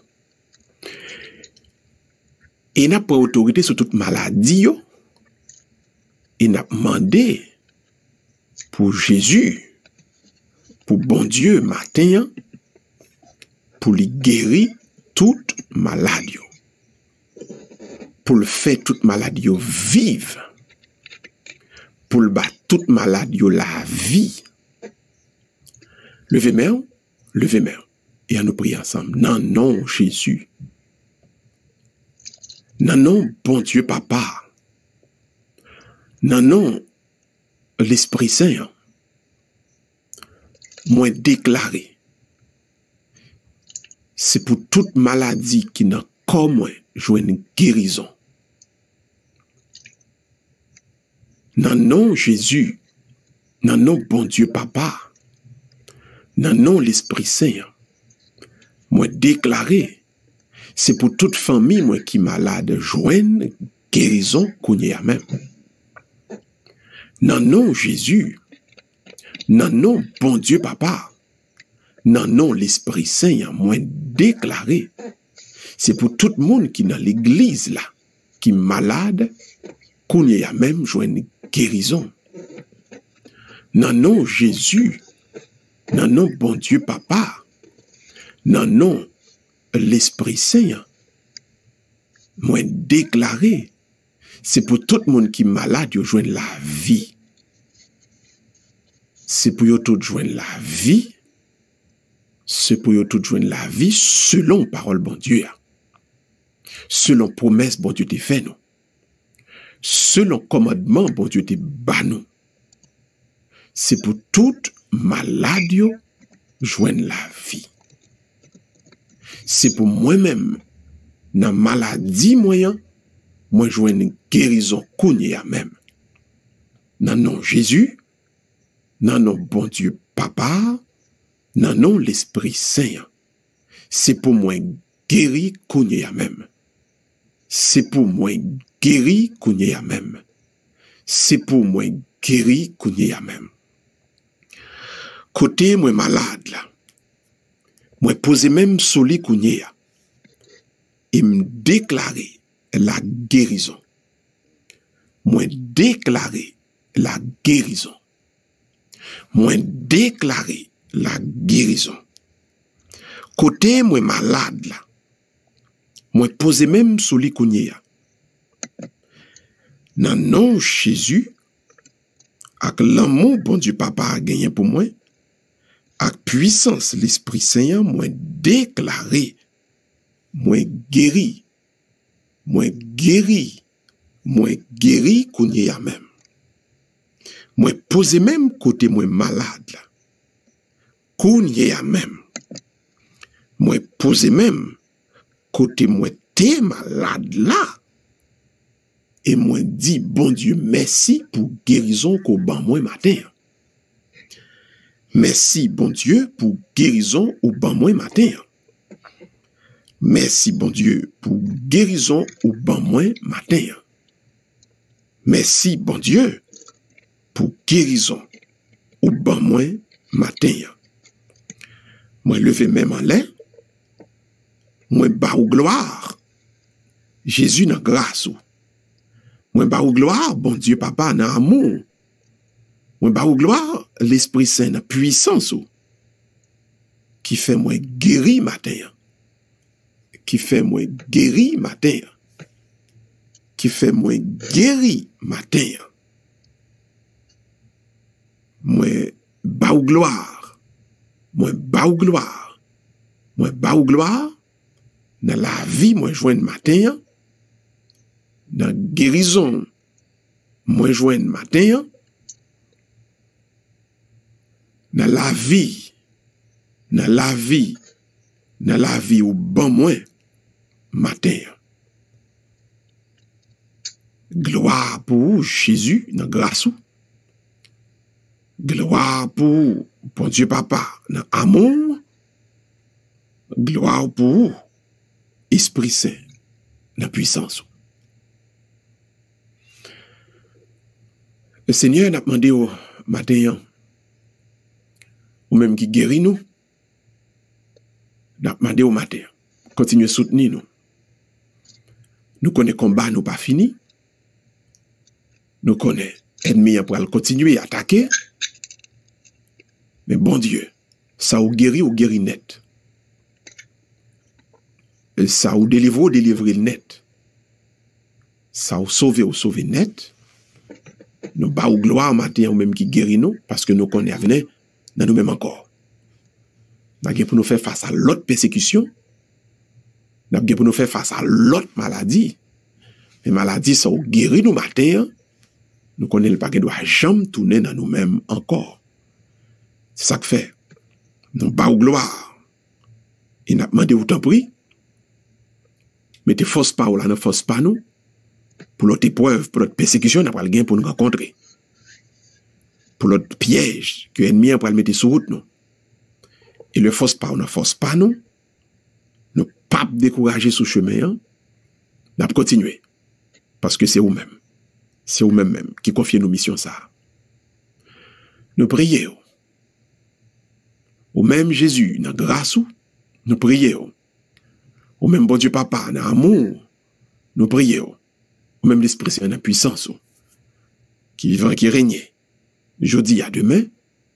Et nous avons pas autorité sur toute maladie, et nous avons demandé pour Jésus, pour bon Dieu, matin, pour lui guérir toute maladie. Pour le faire toute maladie vive. Pour le battre toute maladie la vie. Levez main, et à nous prier ensemble. Non, non, Jésus. Non, non, bon Dieu, Papa. Non, non, l'Esprit Saint. Moi déclaré. C'est pour toute maladie qui n'a comme moi joué une guérison. Non, non, Jésus. Non, non, bon Dieu, Papa. Non, non, l'Esprit Saint. Moi déclaré. C'est pour toute famille, moi qui malade, joigne guérison qu'on y a même. Non, non, Jésus. Non, non, bon Dieu, Papa. Non, non, l'Esprit Saint, moi déclaré. C'est pour tout le monde qui est dans l'église là, qui est malade, qu'on y a même joigne guérison. Non, non, Jésus. Non, non, bon Dieu, Papa. Non, non, l'Esprit Saint. Moi déclaré. C'est pour tout le monde qui est malade, yo joigne la vie. C'est pour yo tout joindre la vie. C'est pour yo tout joindre la vie selon parole bon Dieu. Selon promesse bon Dieu te fait nous. Selon commandement bon Dieu te bat nous. C'est pour toute maladie joindre la vie. C'est pour moi-même dans maladie moyen moi joindre une guérison kounye à même. Nan non Jésus, nan non bon Dieu Papa, nan non l'Esprit Saint. C'est pour moi guéri kounye à même. c'est pour moi guéri qu'on y a même. C'est pour moi guéri qu'on y a même. Côté moi malade là, moi posé même sur les qu'on y a, et me déclarer la guérison. Moi déclarer la guérison. Moi déclarer la guérison. Côté moi malade là, moi posé même sur les qu'on y a. Dans le nom de Jésus, avec l'amour bon Dieu Papa a gagné pour moi, avec puissance l'Esprit Saint, moi déclaré, moi guéri qu'on y a même. Moi posé même côté moi malade là, qu'on y a même. Moi posé même côté moi t'es malade là. Et moi dit, bon Dieu, merci pour guérison qu'au ban moi matin. Merci, bon Dieu, pour guérison au ban moi matin. Merci, bon Dieu, pour guérison au ban moi matin. Merci, bon Dieu, pour guérison au ban moi matin. Moi levé même en l'air. Moi bas ou gloire. Jésus n'a grâce ou. Moi ba ou gloire, bon Dieu Papa, dans amour. Moi ba ou gloire, l'Esprit Saint, dans puissance ou. Qui fait moi guéri matin. Qui fait moi guéri matin. Qui fait moi guéri matin. Moi ba ou gloire. Moi ba ou gloire. Moi ba ou gloire. Dans la vie, moi joindre matin. Dans guérison, moi joindre matin, dans la vie ou bon moi matin. Gloire pour Jésus, dans grâce ou. Gloire pour bon Dieu Papa, dans amour. Gloire pour Esprit Saint, dans puissance ou. Le Seigneur n'a demandé au matin, ou même qui guérit nous, n'a demandé au matin, continuez à soutenir nous. Nous connaissons combat, nous pas fini. Nous connaissons ennemi pour continuer à attaquer. Mais bon Dieu, ça ou guéri net. Et ça ou délivrer net. Ça ou sauver net. Nous bas ou gloire matin ou même qui guérit nous parce que nous connaissons avenir dans nous-mêmes encore. Nous avons pour nous faire face à l'autre persécution. Nous avons pour nous faire face à l'autre maladie. Les maladies sont guéries nous matin. Nous connaissons le paquet doit jamais tourner dans nous-mêmes encore. C'est ça que fait. Nous bas ou gloire. Et nous avons demandé autant prix. Mettez force pas ou là, ne force pas nous. Pour l'autre épreuve, pour l'autre persécution, n'a pas le gain pour nous rencontrer. Pour l'autre piège que l'ennemi a pour le mettre sur route nous. Et le force pas, on ne force pas nous. Nous pas décourager sur le chemin. Hein? Nous allons continuer. Parce que c'est vous-même. C'est vous-même qui confiez nos missions ça. Nous prions. Au même Jésus, dans grâce, nous prions. Au même bon Dieu Papa, dans amour, nous prions. Même l'Esprit Saint, la puissance qui vivant, qui règne. Jeudi à demain,